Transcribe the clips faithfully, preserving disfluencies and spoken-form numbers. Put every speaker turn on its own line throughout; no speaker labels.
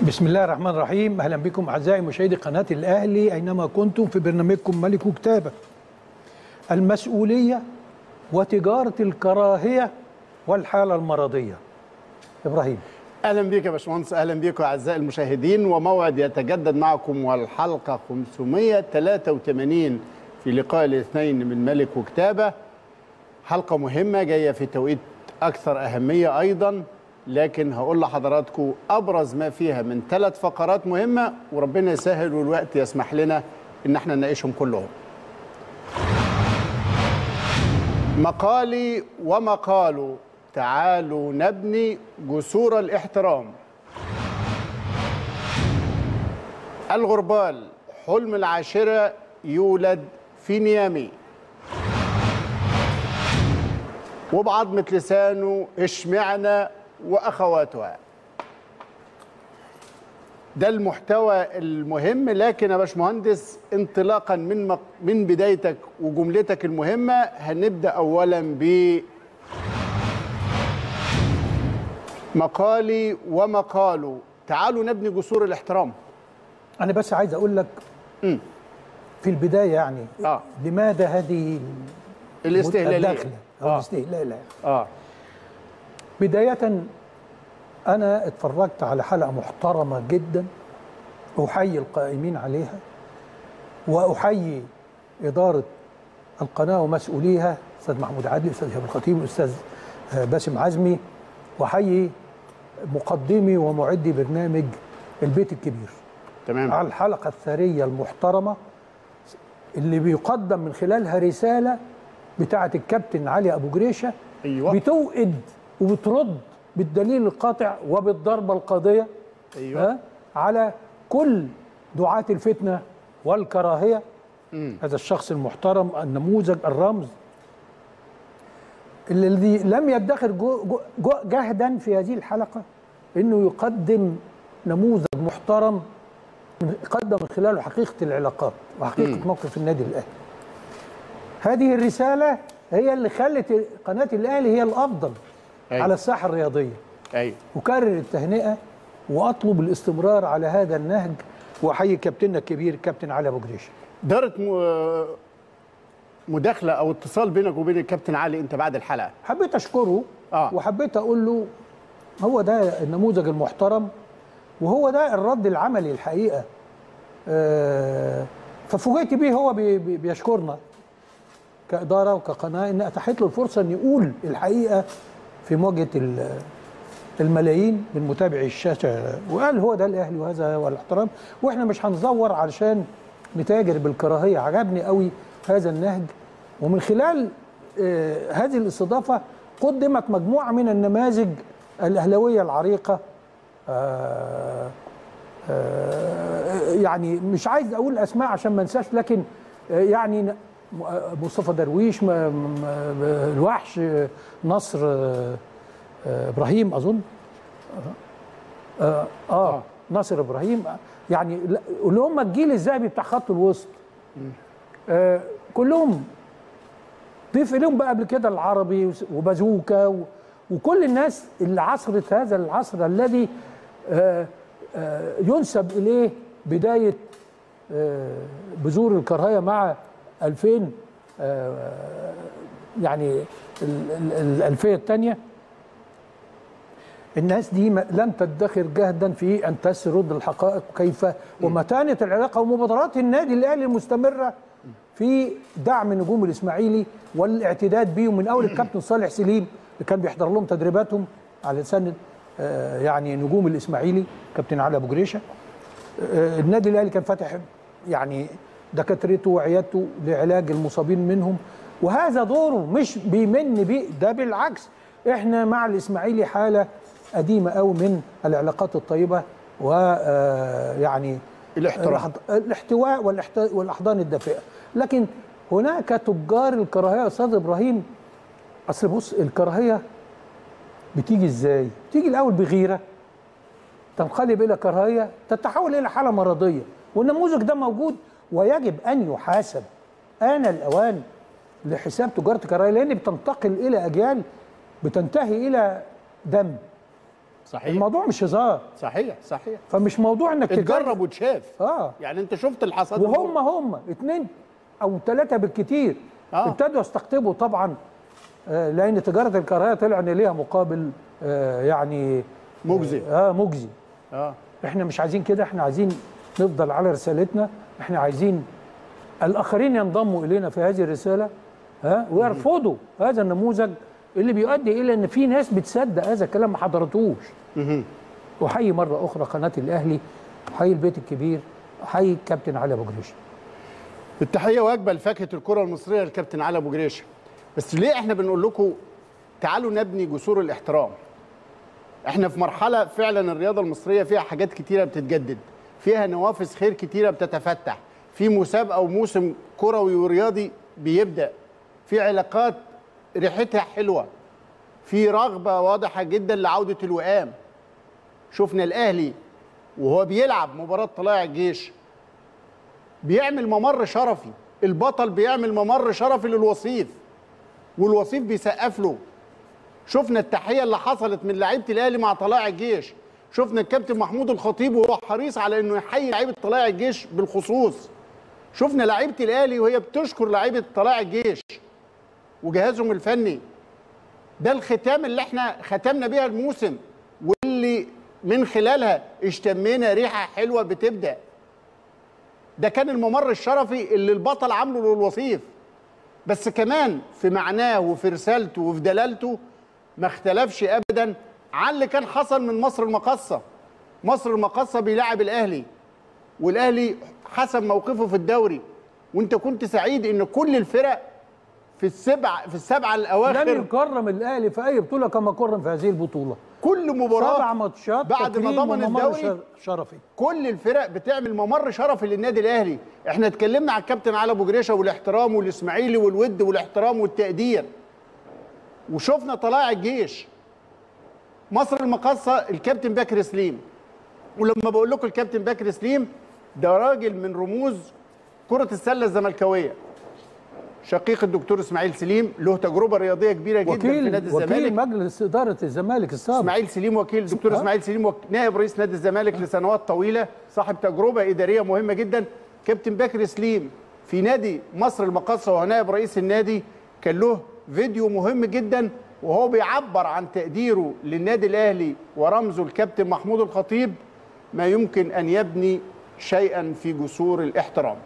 بسم الله الرحمن الرحيم. أهلا بكم أعزائي مشاهدي قناة الأهلي أينما كنتم في برنامجكم ملك كتابة. المسؤولية وتجارة الكراهية والحالة المرضية. إبراهيم،
اهلا بيك يا باشمهندس، اهلا بيكم اعزائي المشاهدين، وموعد يتجدد معكم والحلقه خمسمائة وثلاثة وثمانين في لقاء الاثنين من ملك وكتابه. حلقه مهمه جايه في توقيت اكثر اهميه ايضا، لكن هقول لحضراتكم ابرز ما فيها من ثلاث فقرات مهمه، وربنا يسهل والوقت يسمح لنا ان احنا نناقشهم كلهم. مقالي ومقاله، تعالوا نبني جسور الاحترام. الغربال، حلم العاشرة يولد في نيامي. وبعظمة لسانه اشمعنا وأخواتها. ده المحتوى المهم، لكن يا باشمهندس انطلاقا من مق... من بدايتك وجملتك المهمة هنبدأ أولا ب مقالي ومقاله، تعالوا نبني جسور الاحترام.
أنا بس عايز أقول لك م. في البداية يعني آه. لماذا هذه
الاستهلالية
الداخلة أو
آه.
الاستهلالية
آه.
بداية أنا اتفرجت على حلقة محترمة جدا، أحيي القائمين عليها وأحيي إدارة القناة ومسؤوليها، أستاذ محمود عادل، أستاذ هشام الخطيب، أستاذ باسم عزمي، وأحيي مقدمي ومعدي برنامج البيت الكبير.
تمام.
على الحلقة الثرية المحترمة اللي بيقدم من خلالها رسالة بتاعة الكابتن علي أبو جريشة.
أيوة.
بتوئد وبترد بالدليل القاطع وبالضربة القاضية.
أيوة.
ها على كل دعاة الفتنة والكراهية. م. هذا الشخص المحترم، النموذج، الرمز الذي لم يدخر جو جو جهدا في هذه الحلقة انه يقدم نموذج محترم يقدم من خلاله حقيقة العلاقات وحقيقة م. موقف النادي الأهلي. هذه الرسالة هي اللي خلت قناة الأهلي هي الأفضل أيوة. على الساحة الرياضية.
أيوة.
أكرر التهنئة وأطلب الاستمرار على هذا النهج، وأحيي كابتننا الكبير كابتن علي أبو جريشة.
دارت مداخلة أو اتصال بينك وبين الكابتن علي أنت بعد الحلقة،
حبيت أشكره
آه.
وحبيت أقول له هو ده النموذج المحترم وهو ده الرد العملي الحقيقة. آه ففوجئت بيه هو بي بي بيشكرنا كإدارة وكقناة إن أتاحت له الفرصة إن يقول الحقيقة في مواجهة الملايين من متابعي الشاشة، وقال هو ده الأهلي وهذا هو الاحترام، وإحنا مش هنزور علشان نتاجر بالكراهية. عجبني قوي هذا النهج، ومن خلال آه هذه الاستضافة قدمت مجموعة من النماذج الأهلاوية العريقة. آه آه يعني مش عايز أقول أسماء عشان ما انساش، لكن آه يعني مصطفى درويش، الوحش، نصر آه إبراهيم أظن آه, آه ناصر إبراهيم، يعني اللي هم الجيل الذهبي بتاع خط الوسط. آه كلهم ضيف إليهم بقى قبل كده العربي وبازوكا وكل الناس اللي عصرت هذا العصر الذي آه آه ينسب إليه بداية آه بذور الكراهية مع ألفين، آه يعني الألفية الثانية. الناس دي لم تدخر جهدا في أن تسرد الحقائق كيف ومتانة العلاقة ومبادرات النادي الأهلي المستمرة في دعم نجوم الإسماعيلي والاعتداد بيهم من أول الكابتن صالح سليم اللي كان بيحضر لهم تدريباتهم على لسان آه يعني نجوم الإسماعيلي كابتن علي أبو جريشة. آه النادي الأهلي كان فاتح يعني دكاترته وعيادته لعلاج المصابين منهم، وهذا دوره مش بيمن بيه، ده بالعكس. احنا مع الإسماعيلي حالة قديمة قوي من العلاقات الطيبة ويعني
الاحترام
الاحتواء والأحضان الدافئة. لكن هناك تجار الكراهية يا أستاذ إبراهيم. أصل بص، الكراهية بتيجي إزاي؟ بتيجي الأول بغيرة، تنقلب إلى كراهية، تتحول إلى حالة مرضية، والنموذج ده موجود ويجب أن يحاسب. آن الأوان لحساب تجارة الكراهية، لأن بتنتقل إلى أجيال بتنتهي إلى دم.
صحيح.
الموضوع مش هزار.
صحيح صحيح.
فمش موضوع انك
اتجرب وتشاف.
اه
يعني انت شفت الحصاد
وهم هم اثنين او ثلاثه بالكتير
آه.
ابتدوا يستقطبوا طبعا، آه لان تجاره الكراهيه طلع ان ليها مقابل آه يعني
مجزي.
اه مجزي.
اه
احنا مش عايزين كده، احنا عايزين نفضل على رسالتنا، احنا عايزين الاخرين ينضموا الينا في هذه الرساله ها ويرفضوا هذا النموذج اللي بيؤدي الى ان في ناس بتصدق هذا الكلام ما حضرتوش. احيي مره اخرى قناه الاهلي، احيي البيت الكبير، احيي الكابتن علي ابو جريشه.
التحيه واجبه لفاكهه الكره المصريه الكابتن علي ابو جريشه. بس ليه احنا بنقول لكم تعالوا نبني جسور الاحترام؟ احنا في مرحله فعلا الرياضه المصريه فيها حاجات كتيره بتتجدد، فيها نوافذ خير كتيره بتتفتح، في مسابقه وموسم كروي ورياضي بيبدا، في علاقات ريحتها حلوه، في رغبه واضحه جدا لعوده الوئام. شفنا الاهلي وهو بيلعب مباراه طلائع الجيش بيعمل ممر شرفي، البطل بيعمل ممر شرفي للوصيف والوصيف بيسقف له. شفنا التحيه اللي حصلت من لعيبه الاهلي مع طلائع الجيش، شفنا الكابتن محمود الخطيب وهو حريص على انه يحيي لعيبه طلائع الجيش بالخصوص. شفنا لعيبه الاهلي وهي بتشكر لعيبه طلائع الجيش وجهازهم الفني. ده الختام اللي احنا ختمنا بيها الموسم واللي من خلالها اشتمينا ريحه حلوه بتبدا. ده كان الممر الشرفي اللي البطل عامله للوصيف، بس كمان في معناه وفي رسالته وفي دلالته ما اختلفش ابدا عن اللي كان حصل من مصر المقاصه. مصر المقاصه بيلاعب الاهلي والاهلي حسب موقفه في الدوري، وانت كنت سعيد ان كل الفرق في السبع في السبعه الاواخر
لم يكرم الاهلي في اي بطوله كما كرم في هذه البطوله.
كل مباراه
سبع ماتشات
بعد ما ضمن الدوري
شرفي.
كل الفرق بتعمل ممر شرفي للنادي الاهلي. احنا اتكلمنا على الكابتن علي ابو جريشه والاحترام والاسماعيلي والود والاحترام والتقدير، وشفنا طلائع الجيش. مصر المقاصه الكابتن بكر سليم، ولما بقول لكم الكابتن بكر سليم ده راجل من رموز كره السله الزملكاويه، شقيق الدكتور اسماعيل سليم، له تجربه رياضيه كبيره جدا
وكيل
في نادي الزمالك،
وكيل مجلس اداره الزمالك السابق.
اسماعيل سليم وكيل دكتور أه؟ اسماعيل سليم وك... نائب رئيس نادي الزمالك لسنوات طويله، صاحب تجربه اداريه مهمه جدا. كابتن بكر سليم في نادي مصر المقاصه وهو نائب رئيس النادي كان له فيديو مهم جدا وهو بيعبر عن تقديره للنادي الاهلي ورمزه الكابتن محمود الخطيب، ما يمكن ان يبني شيئا في جسور الاحترام.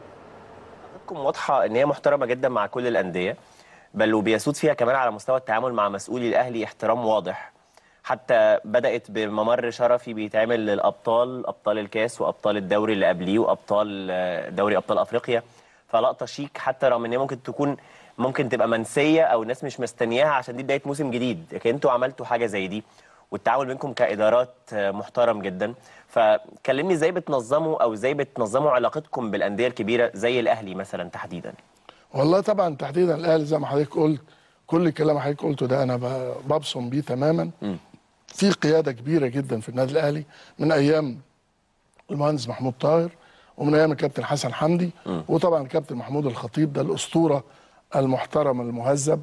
واضحه ان هي محترمه جدا مع كل الانديه، بل وبيسود فيها كمان على مستوى التعامل مع مسؤولي الاهلي احترام واضح. حتى بدات بممر شرفي بيتعمل للابطال، ابطال الكاس وابطال الدوري اللي قبليه وابطال دوري ابطال افريقيا، فلقطه شيك حتى رغم ان هي ممكن تكون ممكن تبقى منسيه او الناس مش مستنياها عشان دي بدايه موسم جديد، لكن انتوا عملتوا حاجه زي دي والتعامل بينكم كادارات محترم جدا. فكلمني ازاي بتنظموا او ازاي بتنظموا علاقتكم بالانديه الكبيره زي الاهلي مثلا تحديدا؟
والله طبعا تحديدا الاهلي زي ما حضرتك قلت، كل الكلام حضرتك قلته ده انا ببصم بيه تماما. م. في قياده كبيره جدا في النادي الاهلي من ايام المهندس محمود طاهر ومن ايام الكابتن حسن حمدي، م. وطبعا الكابتن محمود الخطيب ده الاسطوره المحترم المهذب.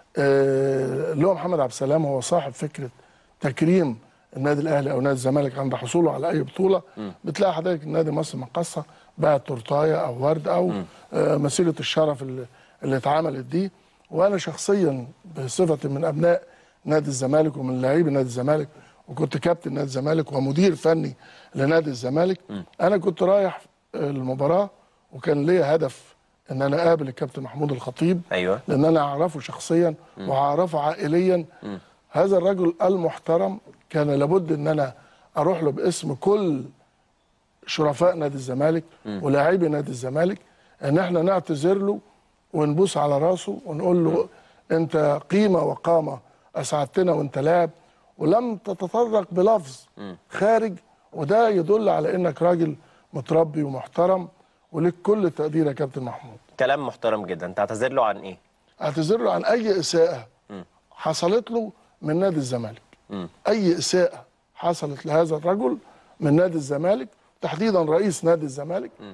آه اللي هو محمد عبد السلام هو صاحب فكره تكريم النادي الاهلي او نادي الزمالك عند حصوله على اي بطوله. م. بتلاقي حضرتك النادي مصر المقاصه بقى تورتايه او ورد او آه مسيره الشرف اللي, اللي اتعملت دي. وانا شخصيا بصفتي من ابناء نادي الزمالك ومن لاعبي نادي الزمالك، وكنت كابتن نادي الزمالك ومدير فني لنادي الزمالك. م. انا كنت رايح المباراه وكان ليا هدف ان انا اقابل الكابتن محمود الخطيب.
ايوه،
لان انا اعرفه شخصيا م. واعرفه عائليا. م. هذا الرجل المحترم كان لابد ان انا اروح له باسم كل شرفاء نادي الزمالك ولاعبي نادي الزمالك، ان احنا نعتذر له ونبوس على راسه ونقول له م. انت قيمه وقامه، اسعدتنا وانت لاعب، ولم تتطرق بلفظ م. خارج، وده يدل على انك راجل متربي ومحترم ولك كل التقدير يا كابتن محمود.
كلام محترم جدا. تعتذر له عن ايه؟
اعتذر له عن اي اساءه م. حصلت له من نادي الزمالك. م. اي اساءه حصلت لهذا الرجل من نادي الزمالك، تحديدا رئيس نادي الزمالك. م.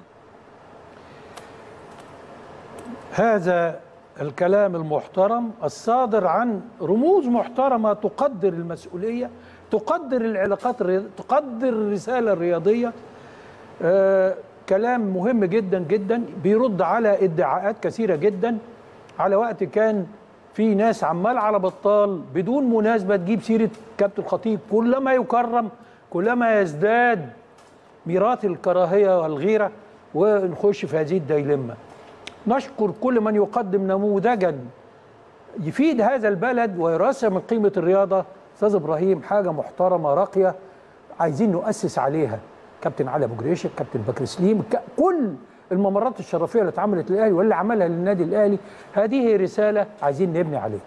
هذا الكلام المحترم الصادر عن رموز محترمه تقدر المسؤوليه تقدر العلاقات الرياضية، تقدر الرسالة الرياضية. آه كلام مهم جدا جدا، بيرد على ادعاءات كثيرة جدا على وقت كان في ناس عمال على بطال بدون مناسبة تجيب سيرة كابتن الخطيب. كلما يكرم كلما يزداد ميراث الكراهية والغيرة، ونخش في هذه الديلمة. نشكر كل من يقدم نموذجا يفيد هذا البلد ويرسم من قيمة الرياضة. أستاذ إبراهيم حاجة محترمة راقية عايزين نؤسس عليها. كابتن علي أبو جريشة، كابتن بكر سليم، كل الممرات الشرفية اللي اتعملت للأهلي واللي عملها للنادي الأهلي، هذه رسالة عايزين نبني عليها.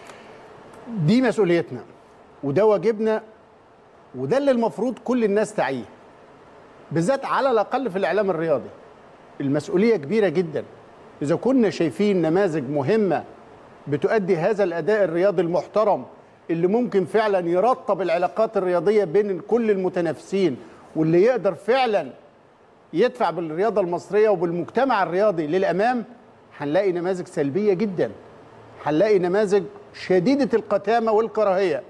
دي مسؤوليتنا وده واجبنا، وده اللي المفروض كل الناس تعيه، بالذات على الأقل في الإعلام الرياضي. المسؤولية كبيرة جدا. إذا كنا شايفين نماذج مهمة بتؤدي هذا الأداء الرياضي المحترم اللي ممكن فعلا يرطب العلاقات الرياضية بين كل المتنافسين، واللي يقدر فعلا يدفع بالرياضة المصرية وبالمجتمع الرياضي للأمام، هنلاقي نماذج سلبية جدا، هنلاقي نماذج شديدة القتامة والكراهية.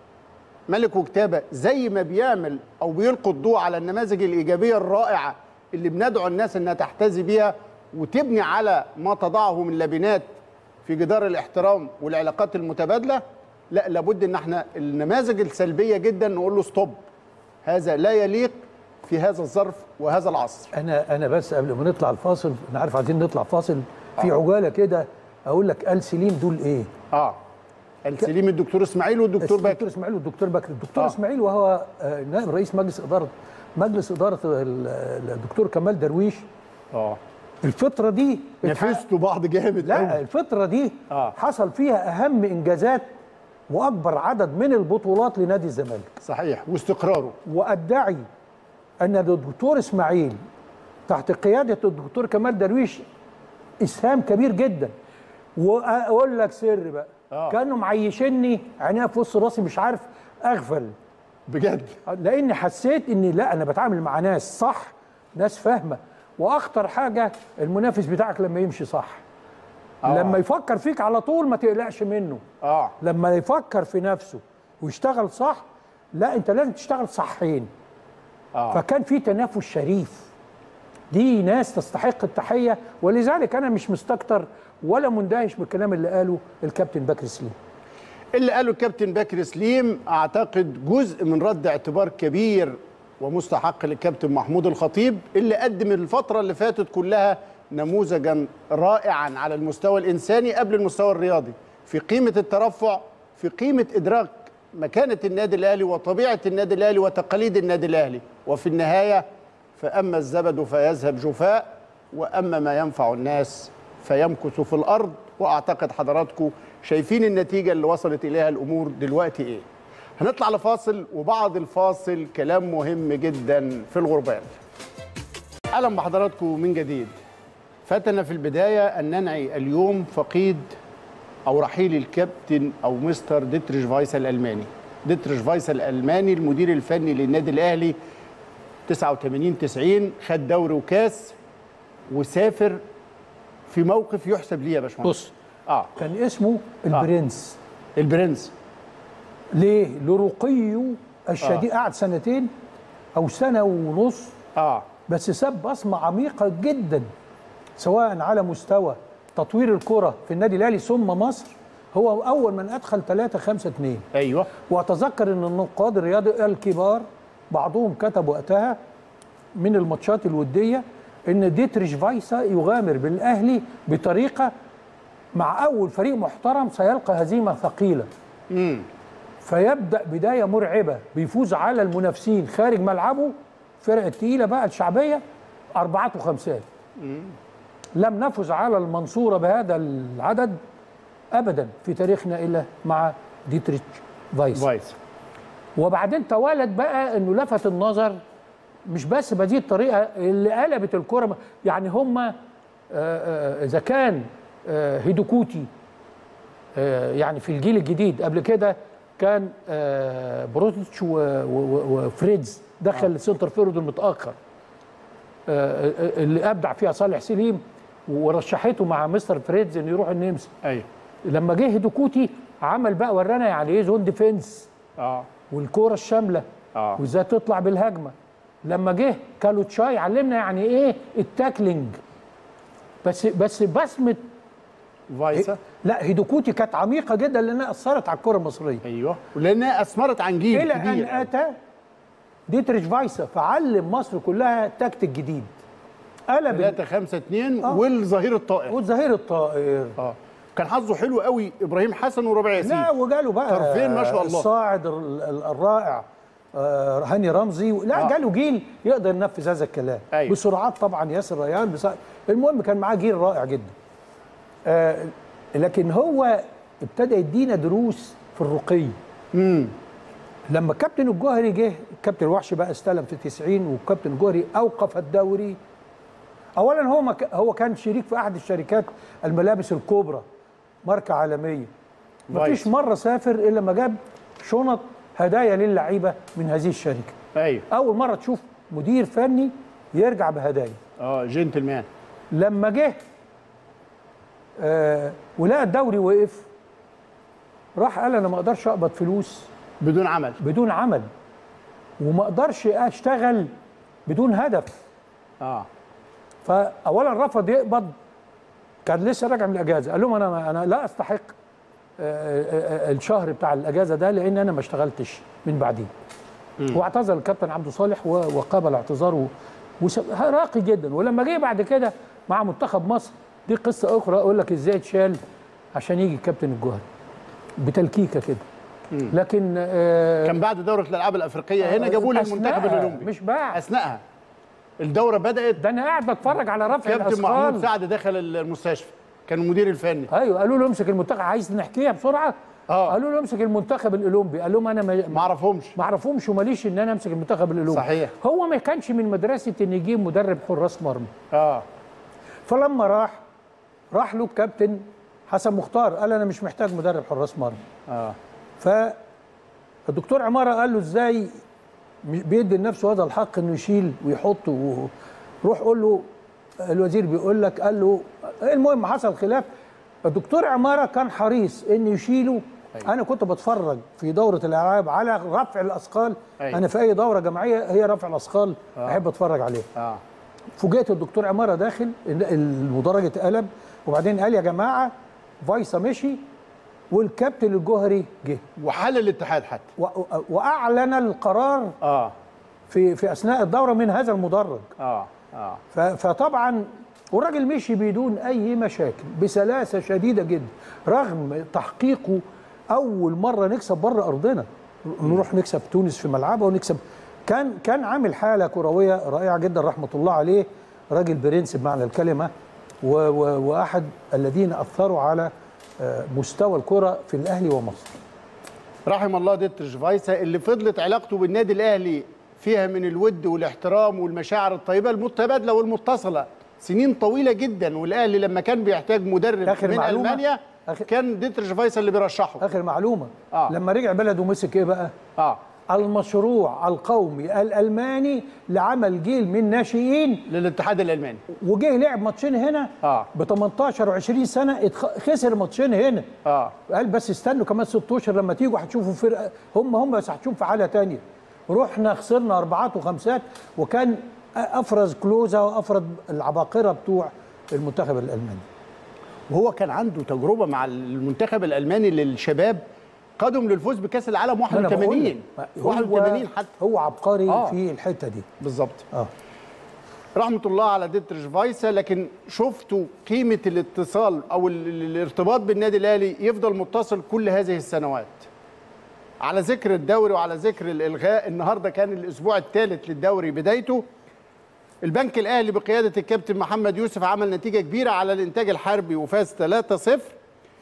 ملك وكتابة زي ما بيعمل أو بيلقي الضوء على النماذج الإيجابية الرائعة اللي بندعو الناس أنها تحتذي بيها وتبني على ما تضعه من لبنات في جدار الاحترام والعلاقات المتبادلة، لا، لابد ان احنا النماذج السلبية جدا نقول له ستوب، هذا لا يليق في هذا الظرف وهذا العصر.
انا انا بس قبل ما نطلع الفاصل، انا عارف عايزين نطلع فاصل في آه. عجاله كده اقول لك آل سليم دول ايه؟
اه آل سليم الدكتور اسماعيل والدكتور بكر.
الدكتور اسماعيل والدكتور بكر. الدكتور آه. اسماعيل وهو نائب رئيس مجلس اداره مجلس اداره الدكتور كمال درويش.
اه
الفتره دي
نافستوا بعض جامد.
لا أوي. الفتره دي آه. حصل فيها اهم انجازات واكبر عدد من البطولات لنادي الزمالك.
صحيح، واستقراره.
وادعي ان الدكتور اسماعيل تحت قياده الدكتور كمال درويش اسهام كبير جدا. واقول لك سر بقى، آه. كانوا معيشيني عينيها في وسط راسي مش عارف اغفل
بجد،
لاني حسيت اني لا انا بتعامل مع ناس صح، ناس فاهمه. واخطر حاجه المنافس بتاعك لما يمشي صح. آه. لما يفكر فيك على طول ما تقلقش منه.
اه
لما يفكر في نفسه ويشتغل صح، لا انت لازم تشتغل صحين. آه. فكان في تنافس شريف. دي ناس تستحق التحيه، ولذلك انا مش مستكتر ولا مندهش بالكلام اللي قاله الكابتن بكر سليم.
اللي قاله الكابتن بكر سليم اعتقد جزء من رد اعتبار كبير ومستحق للكابتن محمود الخطيب، اللي قدم الفتره اللي فاتت كلها نموذجا رائعا على المستوى الانساني قبل المستوى الرياضي، في قيمه الترفع، في قيمه ادراك مكانه النادي الاهلي وطبيعه النادي الاهلي وتقاليد النادي الاهلي. وفي النهايه فاما الزبد فيذهب جفاء، واما ما ينفع الناس فيمكث في الارض. واعتقد حضراتكم شايفين النتيجه اللي وصلت اليها الامور دلوقتي ايه. هنطلع لفاصل، وبعد الفاصل كلام مهم جدا في الغربال. اهلا بحضراتكم من جديد. فاتنا في البدايه ان ننعي اليوم فقيد او رحيل الكابتن او مستر ديتريش فايسا الالماني. ديتريش فايسا الالماني المدير الفني للنادي الاهلي تسعة وثمانين تسعين، خد دوري وكاس وسافر في موقف يحسب ليه يا باشمهندس.
بص اه كان اسمه البرنس.
آه. البرنس
ليه؟ لرقيه الشديد. آه. قعد سنتين او سنه ونص
اه
بس ساب بصمه عميقه جدا، سواء على مستوى تطوير الكره في النادي الاهلي ثم مصر. هو اول من ادخل ثلاثة خمسة اثنين.
ايوه.
واتذكر ان النقاد الرياضي الكبار بعضهم كتب وقتها من الماتشات الوديه ان ديتريش فايسا يغامر بالاهلي بطريقه مع اول فريق محترم سيلقى هزيمه ثقيله.
امم
فيبدا بدايه مرعبه، بيفوز على المنافسين خارج ملعبه، فرق التقيله بقى الشعبيه، اربعات وخمسات.
امم
لم نفز على المنصوره بهذا العدد ابدا في تاريخنا الا مع ديتريش فايسا.
فايسا.
وبعدين توالد بقى انه لفت النظر مش بس بهذه الطريقه اللي قلبت الكره. يعني هم اذا كان هيدوكوتي يعني في الجيل الجديد، قبل كده كان بروتيتش وفريدز دخل السنتر فيرود المتاخر اللي ابدع فيها صالح سليم، ورشحته مع مستر فريدز انه يروح النمسا.
ايوه.
لما جه هيدوكوتي عمل بقى ورانا يعني ايه زون ديفنس.
اه
والكوره الشامله
آه.
وازاي تطلع بالهجمه. لما جه كالوتشاي علمنا يعني ايه التاكلينج. بس بس بسمه
فايسا.
لا هيدوكوتي كانت عميقه جدا لانها اثرت على الكره المصريه
ايوه ولانها اثمرت عن جيل
الى
كبير.
ان اتى ديتريش فايسا فعلم مصر كلها تكتيك جديد. قلب
ثلاثة خمسة اتنين
آه.
والظهير الطائر.
والظهير الطائر.
اه كان حظه حلو قوي ابراهيم حسن وربيع ياسين.
لا وجاله بقى
طرفين ما شاء الله.
الصاعد ال- ال- الرائع آه، هاني رمزي. لا
آه.
جاله جيل يقدر ينفذ هذا الكلام.
أيوة.
بسرعات طبعا ياسر ريان بس المهم كان معاه جيل رائع جدا. آه، لكن هو ابتدى يدينا دروس في الرقي.
امم
لما الكابتن الجوهري جه الكابتن الوحش بقى استلم في تسعين والكابتن الجوهري اوقف الدوري. اولا هو ما ك... هو كان شريك في احد الشركات الملابس الكبرى ماركه عالميه. ما فيش مره سافر الا ما جاب شنط هدايا للعيبه من هذه الشركه.
ايوه
اول مره تشوف مدير فني يرجع بهدايا.
اه جنتلمان.
لما جه آه ولقى الدوري وقف راح قال انا ما اقدرش اقبض فلوس
بدون عمل.
بدون عمل وما اقدرش اشتغل بدون هدف.
اه
فاولا رفض يقبض. كان لسه راجع من الاجازه قال لهم انا انا لا استحق الشهر بتاع الاجازه ده لان انا ما اشتغلتش من بعديه. واعتذر الكابتن عبده صالح وقابل اعتذاره راقي جدا. ولما جه بعد كده مع منتخب مصر دي قصه اخرى اقول لك ازاي اتشال عشان يجي الكابتن الجوهري بتلكيكه كده. لكن آه
كان بعد دوره الالعاب الافريقيه هنا جابوه للمنتخب الاولمبي
مش بعد
اثناءها الدوره بدات.
ده انا قاعد بتفرج على رفع
كابتن
الاثقال.
محمود سعد دخل المستشفى كان المدير الفني.
ايوه قالوا له امسك المنتخب عايز نحكيها بسرعه.
اه
قالوا له امسك المنتخب الاولمبي قال لهم انا ما
ما اعرفهمش
ما اعرفهمش وماليش ان انا امسك المنتخب الاولمبي.
صحيح.
هو ما كانش من مدرسه ان يجيب مدرب حراس مرمى.
اه
فلما راح راح له الكابتن حسن مختار قال انا مش محتاج مدرب حراس مرمى.
اه
فالدكتور عماره قال له ازاي بيدي لنفسه هذا الحق انه يشيل ويحط وروح قول له الوزير بيقول لك. قال له المهم حصل خلاف. الدكتور عماره كان حريص انه يشيله. أيوة. انا كنت بتفرج في دوره الالعاب على رفع الاثقال. أيوة. انا في اي دوره جماعيه هي رفع الاثقال آه. احب اتفرج عليها. اه فوجئت الدكتور عماره داخل المدرج اتقلب وبعدين قال يا جماعه فايسا مشي والكابتن الجوهري جه
وحل الاتحاد حتى
واعلن القرار
اه
في في اثناء الدوره من هذا المدرج.
اه اه
فطبعا والراجل مشي بدون اي مشاكل بسلاسه شديده جدا رغم تحقيقه اول مره نكسب بره ارضنا. نروح نكسب تونس في ملعبها ونكسب. كان كان عامل حاله كرويه رائعه جدا رحمه الله عليه. راجل برنس بمعنى الكلمه و و واحد الذين اثروا على مستوى الكره في الاهلي ومصر.
رحم الله ديتريش فايسا اللي فضلت علاقته بالنادي الاهلي فيها من الود والاحترام والمشاعر الطيبه المتبادله والمتصله سنين طويله جدا. والاهلي لما كان بيحتاج مدرب من المانيا كان ديتريش فايسا اللي بيرشحه.
اخر معلومه
آه.
لما رجع بلده مسك ايه بقى؟
اه
المشروع القومي الالماني لعمل جيل من ناشئين
للاتحاد الالماني.
وجه لعب ماتشين هنا
اه
ب تمنتاشر وعشرين سنه خسر ماتشين هنا.
اه
قال بس استنوا كمان ست اشهر لما تيجوا هتشوفوا فرقه هم هم بس هتشوفوا في حاله ثانيه. رحنا خسرنا اربعات وخمسات وكان افرز كلوزا وافرز العباقره بتوع المنتخب الالماني.
وهو كان عنده تجربه مع المنتخب الالماني للشباب قادم للفوز بكاس العالم واحد وثمانين واحد وثمانين حتى.
هو عبقري
آه.
في الحته دي
بالظبط.
اه
رحمه الله على ديتريش فايسا. لكن شفتوا قيمه الاتصال او الارتباط بالنادي الاهلي يفضل متصل كل هذه السنوات. على ذكر الدوري وعلى ذكر الالغاء النهارده كان الاسبوع الثالث للدوري بدايته. البنك الاهلي بقياده الكابتن محمد يوسف عمل نتيجه كبيره على الانتاج الحربي وفاز ثلاثة صفر.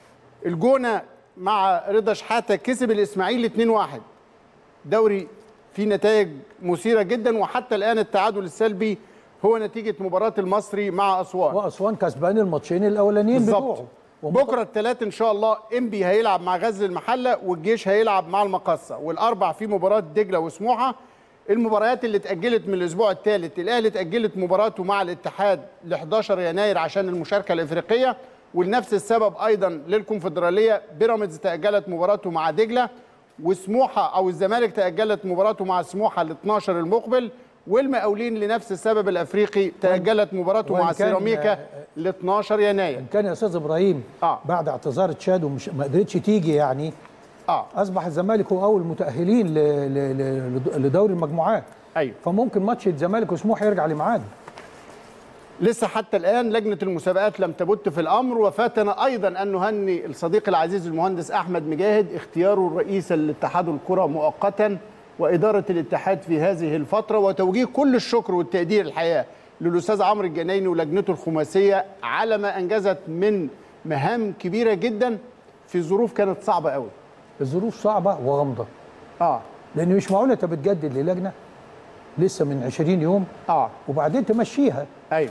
الجونه مع رضا شحاته كسب الاسماعيلي اتنين واحد. دوري فيه نتائج مثيره جدا وحتى الان التعادل السلبي هو نتيجه مباراه المصري مع اسوان.
واسوان كسبان الماتشين الاولانيين بتوعه.
بكره الثلاث ان شاء الله انبي هيلعب مع غزل المحله والجيش هيلعب مع المقصه. والاربع في مباراه دجله وسموحه. المباريات اللي اتاجلت من الاسبوع الثالث الاهلي اتاجلت مباراته مع الاتحاد ل حداشر يناير عشان المشاركه الافريقيه. ولنفس السبب ايضا للكونفدراليه بيراميدز تاجلت مباراته مع دجله. وسموحه او الزمالك تاجلت مباراته مع سموحه ل اتناشر المقبل، والمقاولين لنفس السبب الافريقي تاجلت مباراته مع سيراميكا ل اتناشر يناير.
ان كان يا استاذ ابراهيم
آه.
بعد اعتذار تشاد ومش ما قدرتش تيجي يعني
اه
اصبح الزمالك هو اول المتاهلين ل- ل- ل- لدوري المجموعات.
ايوه،
فممكن ماتش الزمالك وسموحه يرجع لميعاده.
لسه حتى الآن لجنة المسابقات لم تبت في الأمر، وفاتنا أيضا أن نهني الصديق العزيز المهندس أحمد مجاهد اختياره رئيس الاتحاد الكرة مؤقتا وإدارة الاتحاد في هذه الفترة، وتوجيه كل الشكر والتقدير الحقيقة للأستاذ عمرو الجنايني ولجنته الخماسية على ما أنجزت من مهام كبيرة جدا في ظروف كانت صعبة قوي.
الظروف صعبه وغامضه.
آه
لان مش معقوله انت بتجدد للجنه لسه من عشرين يوم
آه
وبعدين تمشيها.
أيوه.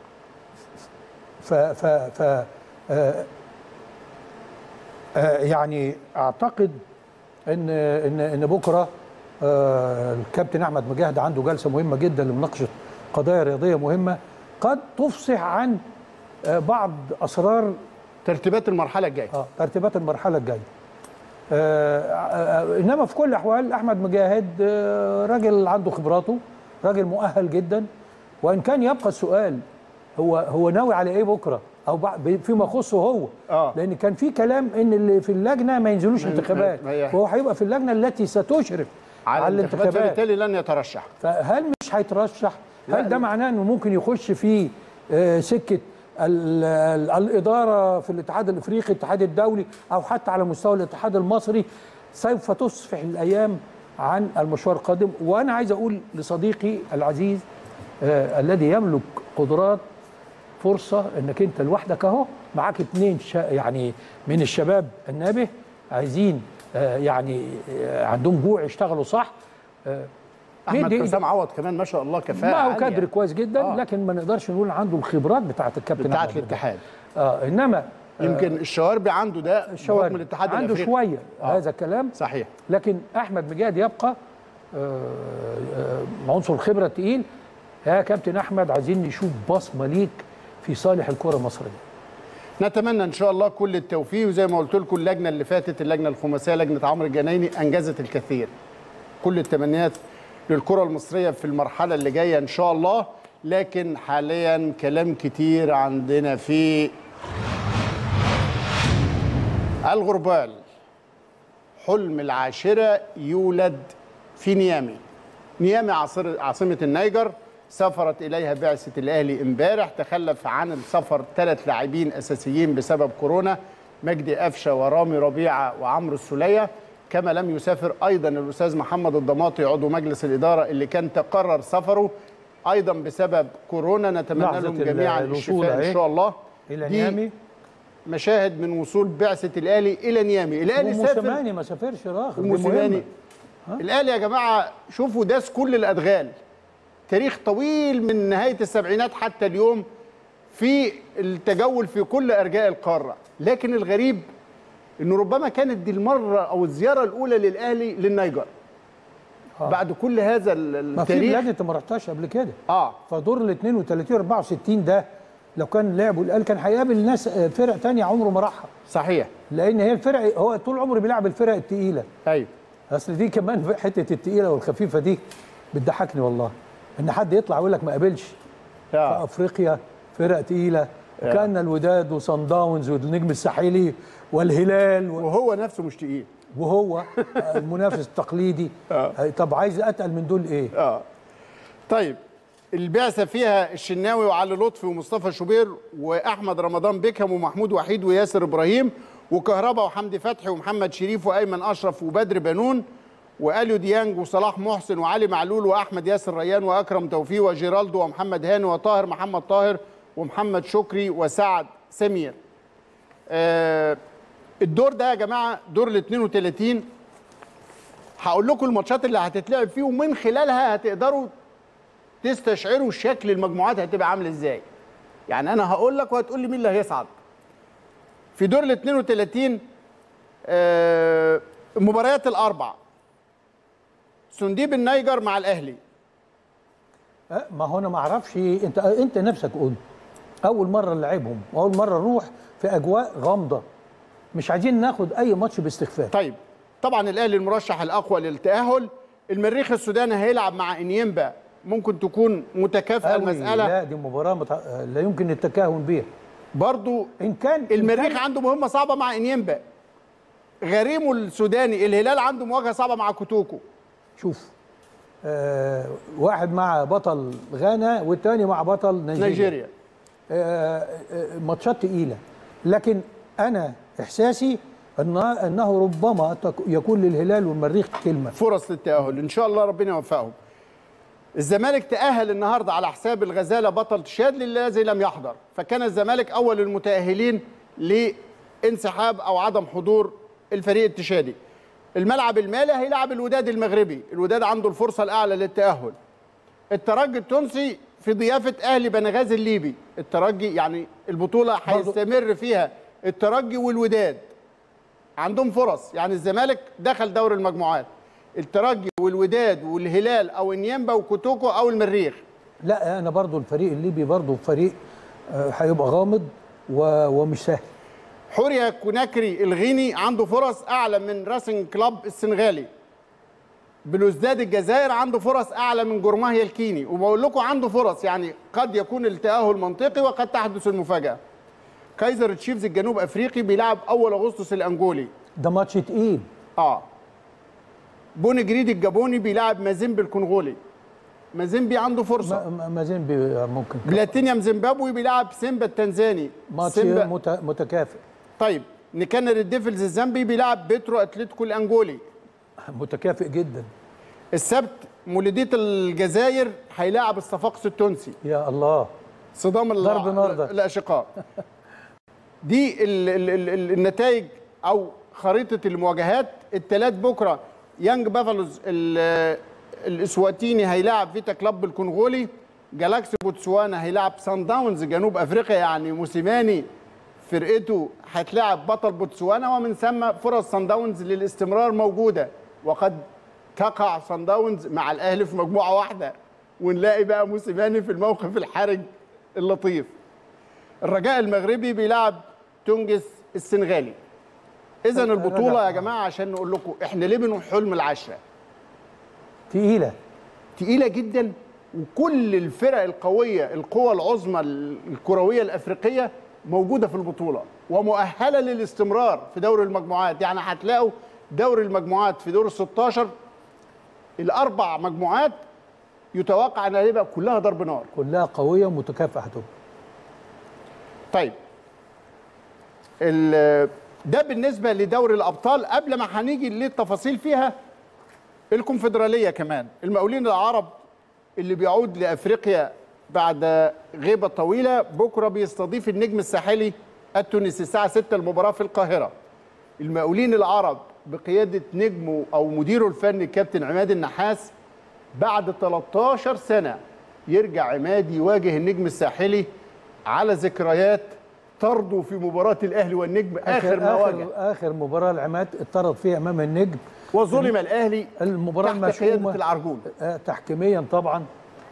ف ف ف آه آه يعني اعتقد ان ان ان بكره آه الكابتن احمد مجاهد عنده جلسه مهمه جدا لمناقشه قضايا رياضيه مهمه قد تفصح عن آه بعض اسرار
ترتيبات المرحلة الجاية.
اه ترتيبات المرحله الجايه. آه آه انما في كل الاحوال احمد مجاهد آه راجل عنده خبراته، راجل مؤهل جدا، وان كان يبقى السؤال هو هو ناوي على ايه بكره او فيما يخصه هو.
آه.
لان كان في كلام ان اللي في اللجنه ما ينزلوش انتخابات، فهو هيبقى في اللجنه التي ستشرف على, على الانتخابات،
فبالتالي لن يترشح.
فهل مش هيترشح؟ هل ده معناه انه ممكن يخش في آه سكه ال ال الاداره في الاتحاد الافريقي، الاتحاد الدولي، او حتى على مستوى الاتحاد المصري؟ سوف تصفح الايام عن المشوار القادم. وانا عايز اقول لصديقي العزيز آه الذي يملك قدرات، فرصه انك انت لوحدك اهو، معاك اثنين يعني من الشباب النابه عايزين آه يعني آه عندهم جوع يشتغلوا صح. آه
احمد حسام عوض كمان ما شاء الله كفاءه
عاليه، معه كادر كويس جدا.
آه.
لكن ما نقدرش نقول عنده الخبرات بتاعه الكابتن
بتاعه الاتحاد.
اه انما
يمكن الشواربي عنده ده بحكم الاتحاد
عنده
الافريقي
شويه
آه.
هذا الكلام
صحيح.
لكن احمد مجاهد يبقى آه آه عنصر الخبره الثقيل. يا كابتن احمد عايزين نشوف بصمه ليك في صالح الكره المصريه.
نتمنى ان شاء الله كل التوفيق، وزي ما قلت لكم اللجنه اللي فاتت اللجنه الخماسيه لجنه عمرو الجنايني انجزت الكثير. كل التمنيات للكره المصريه في المرحله اللي جايه ان شاء الله. لكن حاليا كلام كتير عندنا في الغربال. حلم العاشره يولد في نيامي. نيامي عاصمه النيجر، سافرت إليها بعثة الأهلي امبارح. تخلف عن السفر ثلاث لاعبين أساسيين بسبب كورونا، مجدي قفشة ورامي ربيعة وعمرو السولية. كما لم يسافر أيضا الأستاذ محمد الضماطي عضو مجلس الإدارة اللي كان تقرر سفره أيضا بسبب كورونا. نتمنى لهم جميعا الشفاء إن شاء الله.
إلى نيامي
مشاهد من وصول بعثة الأهلي إلى نيامي. الأهلي سافر
وموسيماني ما سافرش راخر.
وموسيماني الأهلي يا جماعة شوفوا داس كل الأدغال. تاريخ طويل من نهاية السبعينات حتى اليوم في التجول في كل أرجاء القارة. لكن الغريب أنه ربما كانت دي المرة أو الزيارة الأولى للأهلي للنيجر آه. بعد كل هذا التاريخ.
ما في بلاد أنت ما رحتهاش قبل كده.
اه
فدور ال اثنين وثلاثين أربعة وستين ده لو كان لعبوا الأهلي كان هيقابل ناس فرق تانية عمره ما راحها.
صحيح.
لأن هي الفرق هو طول عمره بيلعب الفرق الثقيلة.
أيوه.
أصل دي كمان حتة الثقيلة والخفيفة دي بتضحكني والله. ان حد يطلع يقول لك ما قابلش في افريقيا فرق تقيله، وكان الوداد وصن داونز والنجم الساحلي والهلال و...
وهو نفسه مش تقيل،
وهو المنافس التقليدي. طب عايز اتقل من دول ايه؟
اه طيب البعثه فيها الشناوي وعلي لطفي ومصطفى شوبير واحمد رمضان بيكهام ومحمود وحيد وياسر ابراهيم وكهربا وحمدي فتحي ومحمد شريف وايمن اشرف وبدر بنون واليو ديانج وصلاح محسن وعلي معلول واحمد ياسر ريان واكرم توفيق وجيرالدو ومحمد هاني وطاهر محمد طاهر ومحمد شكري وسعد سمير. آه الدور ده يا جماعه دور ال اثنين وثلاثين. هقول لكم الماتشات اللي هتتلعب فيه ومن خلالها هتقدروا تستشعروا شكل المجموعات هتبقى عامله ازاي. يعني انا هقول لك وهتقول لي مين اللي هيصعد. في دور ال اثنين وثلاثين آه المباريات الاربع. سنديب النيجر مع الاهلي.
ما هو انا ما اعرفش انت انت نفسك قلت اول مره نلعبهم واول مره نروح في اجواء غامضه، مش عايزين ناخد اي ماتش باستخفاف.
طيب طبعا الاهلي المرشح الاقوى للتاهل. المريخ السوداني هيلعب مع انيمبا، ممكن تكون متكافئه المساله.
لا دي مباراه مت... لا يمكن التكهن بيها.
برضو
ان كان
المريخ
إن كان...
عنده مهمه صعبه مع انيمبا، غريمه السوداني الهلال عنده مواجهه صعبه مع كوتوكو.
شوف آه واحد مع بطل غانا والتاني مع بطل نيجيريا,
نيجيريا.
آه آه ماتشات تقيله، لكن انا احساسي ان انه ربما يكون للهلال والمريخ كلمه
فرص للتاهل ان شاء الله، ربنا يوفقهم. الزمالك تاهل النهارده على حساب الغزاله بطل تشاد الذي لم يحضر، فكان الزمالك اول المتاهلين لانسحاب او عدم حضور الفريق التشادي. الملعب المالي هيلعب الوداد المغربي، الوداد عنده الفرصه الاعلى للتاهل. الترجي التونسي في ضيافه اهلي بنغازي الليبي، الترجي يعني البطوله هيستمر فيها الترجي والوداد عندهم فرص، يعني الزمالك دخل دور المجموعات، الترجي والوداد والهلال او انيمبا وكوتوكو او المريخ.
لا انا برضو الفريق الليبي برضو فريق هيبقى غامض ومش سهل.
حوريا كوناكري الغيني عنده فرص اعلى من راسنج كلاب السنغالي. بلوزداد الجزائر عنده فرص اعلى من جورماهيا الكيني، وبقول لكم عنده فرص، يعني قد يكون التاهل منطقي وقد تحدث المفاجاه. كايزر تشيفز الجنوب افريقي بيلعب اول اغسطس الانجولي،
ده ماتش تقيل.
اه بوني جريد الجابوني بيلعب مازيمبي الكونغولي، مازيمبي عنده فرصه.
مازيمبي ممكن.
بلاتينيوم زيمبابوي بيلعب سيمبا التنزاني،
ماتش متكافئ.
طيب نكنر الديفلز الزامبي بيلعب بيترو اتلتيكو الانجولي،
متكافئ جدا.
السبت مولودية الجزائر هيلاعب الصفاقس التونسي.
يا الله،
صدام
ضرب نار ده
الاشقاء. دي ال ال ال النتائج او خريطه المواجهات. الثلاث بكره يانج بافالوز الاسواتيني هيلاعب فيتا كلاب الكونغولي، جالاكسي بوتسوانا هيلاعب سان داونز جنوب افريقيا، يعني موسيماني فرقته هتلاعب بطل بوتسوانا، ومن ثم فرص سان داونز للاستمرار موجوده، وقد تقع سان داونز مع الاهلي في مجموعه واحده ونلاقي بقى موسيماني في الموقف الحرج اللطيف. الرجاء المغربي بيلعب تونجس السنغالي. اذا البطوله يا جماعه عشان نقول لكم احنا ليه بنقول حلم العشره.
تقيله
تقيله جدا، وكل الفرق القويه القوى العظمى الكرويه الافريقيه موجوده في البطوله ومؤهله للاستمرار في دور المجموعات. يعني هتلاقوا دور المجموعات في دور ال ستاشر الاربع مجموعات يتوقع انها هتبقى كلها ضرب نار،
كلها قويه ومتكافئه هتبقى.
طيب ده بالنسبه لدوري الابطال. قبل ما هنيجي للتفاصيل فيها، الكونفدراليه كمان، المقاولين العرب اللي بيعود لافريقيا بعد غيبه طويله بكره بيستضيف النجم الساحلي التونسي الساعه ستة المباراه في القاهره. المقاولين العرب بقياده نجمه او مديره الفني الكابتن عماد النحاس بعد تلتاشر سنه يرجع عماد يواجه النجم الساحلي على ذكريات طرده في مباراه الاهلي والنجم اخر ما واجه.
اخر مباراه العماد اتطرد فيها امام النجم
وظلم الاهلي
المباراه
تحت قياده العرجون
تحكيميا طبعا،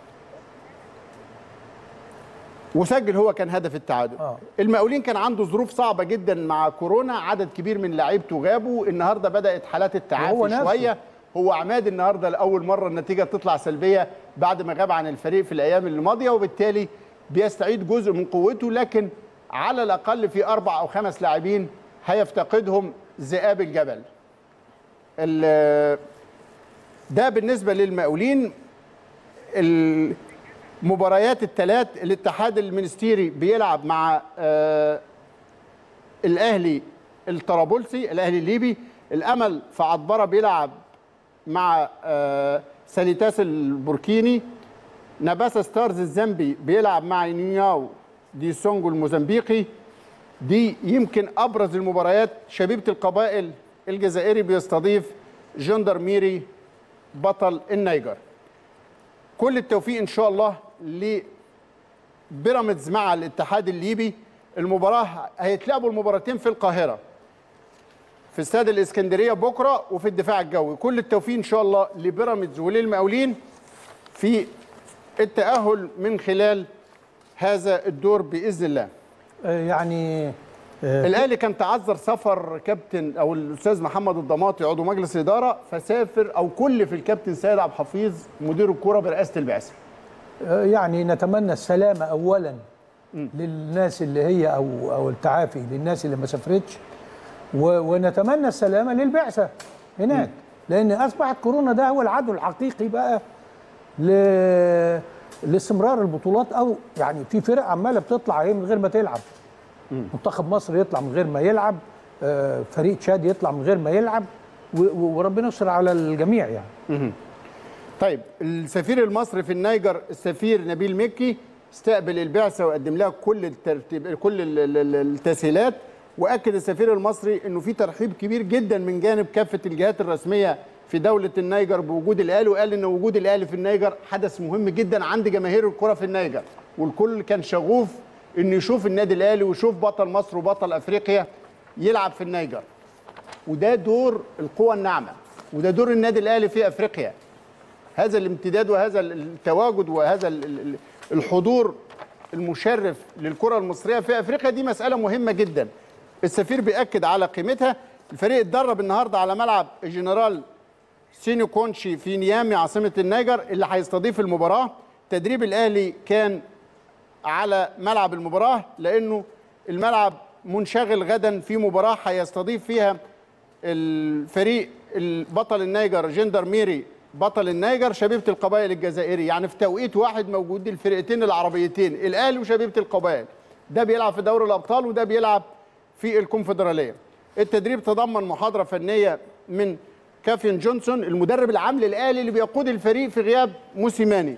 وسجل هو كان هدف التعادل. آه. المقاولين كان عنده ظروف صعبه جدا مع كورونا، عدد كبير من لاعيبته غابوا، النهارده بدات حالات التعافي شويه. هو عماد النهارده لاول مره النتيجه تطلع سلبيه بعد ما غاب عن الفريق في الايام الماضيه، وبالتالي بيستعيد جزء من قوته، لكن على الاقل في اربع او خمس لاعبين هيفتقدهم ذئاب الجبل. ده بالنسبه للمقاولين. المباريات الثلاث، الاتحاد المنستيري بيلعب مع آه الاهلي الطرابلسي الاهلي الليبي، الامل في عطبره بيلعب مع آه سانيتاس البوركيني، ناباسا ستارز الزامبي بيلعب مع نياو دي سونجو الموزمبيقي. دي يمكن ابرز المباريات. شبيبه القبائل الجزائري بيستضيف جندرميري بطل النيجر. كل التوفيق ان شاء الله لبيراميدز مع الاتحاد الليبي. المباراه هيتلعبوا المباراتين في القاهره في استاد الاسكندريه بكره وفي الدفاع الجوي. كل التوفيق ان شاء الله لبيراميدز وللمقاولين في التاهل من خلال هذا الدور باذن الله.
يعني
الاهلي كان تعذر سفر كابتن او الاستاذ محمد الضماطي عضو مجلس الاداره، فسافر او كلف الكابتن سيد عبد الحفيظ مدير الكره برئاسه البعثه.
يعني نتمنى السلامه اولا م. للناس اللي هي او او التعافي للناس اللي ما سافرتش، ونتمنى السلامه للبعثه هناك، م. لان اصبحت كورونا ده هو العدو الحقيقي بقى ل لاستمرار البطولات، او يعني في فرق عماله بتطلع ايه من غير ما تلعب. منتخب مصر يطلع من غير ما يلعب، فريق تشاد يطلع من غير ما يلعب، وربنا يستر على الجميع يعني.
طيب السفير المصري في النيجر السفير نبيل مكي استقبل البعثه وقدم لها كل الترتيب كل التسهيلات، واكد السفير المصري انه في ترحيب كبير جدا من جانب كافه الجهات الرسميه في دوله النيجر بوجود الاهلي، وقال ان وجود الاهلي في النيجر حدث مهم جدا عند جماهير الكره في النيجر، والكل كان شغوف انه يشوف النادي الاهلي ويشوف بطل مصر وبطل افريقيا يلعب في النيجر. وده دور القوى الناعمه، وده دور النادي الاهلي في افريقيا. هذا الامتداد وهذا التواجد وهذا الحضور المشرف للكره المصريه في افريقيا دي مساله مهمه جدا. السفير بيأكد على قيمتها. الفريق اتدرب النهارده على ملعب الجنرال سينو كونشي في نيامي عاصمه النيجر اللي هيستضيف المباراه. تدريب الاهلي كان على ملعب المباراه لانه الملعب منشغل غدا في مباراه هيستضيف فيها الفريق البطل النيجر جندرميري بطل النيجر شبيبه القبائل الجزائري، يعني في توقيت واحد موجود الفرقتين العربيتين الاهلي وشبيبه القبائل، ده بيلعب في دوري الابطال وده بيلعب في الكونفدراليه. التدريب تضمن محاضره فنيه من كافين جونسون المدرب العام للاهلي اللي بيقود الفريق في غياب موسيماني.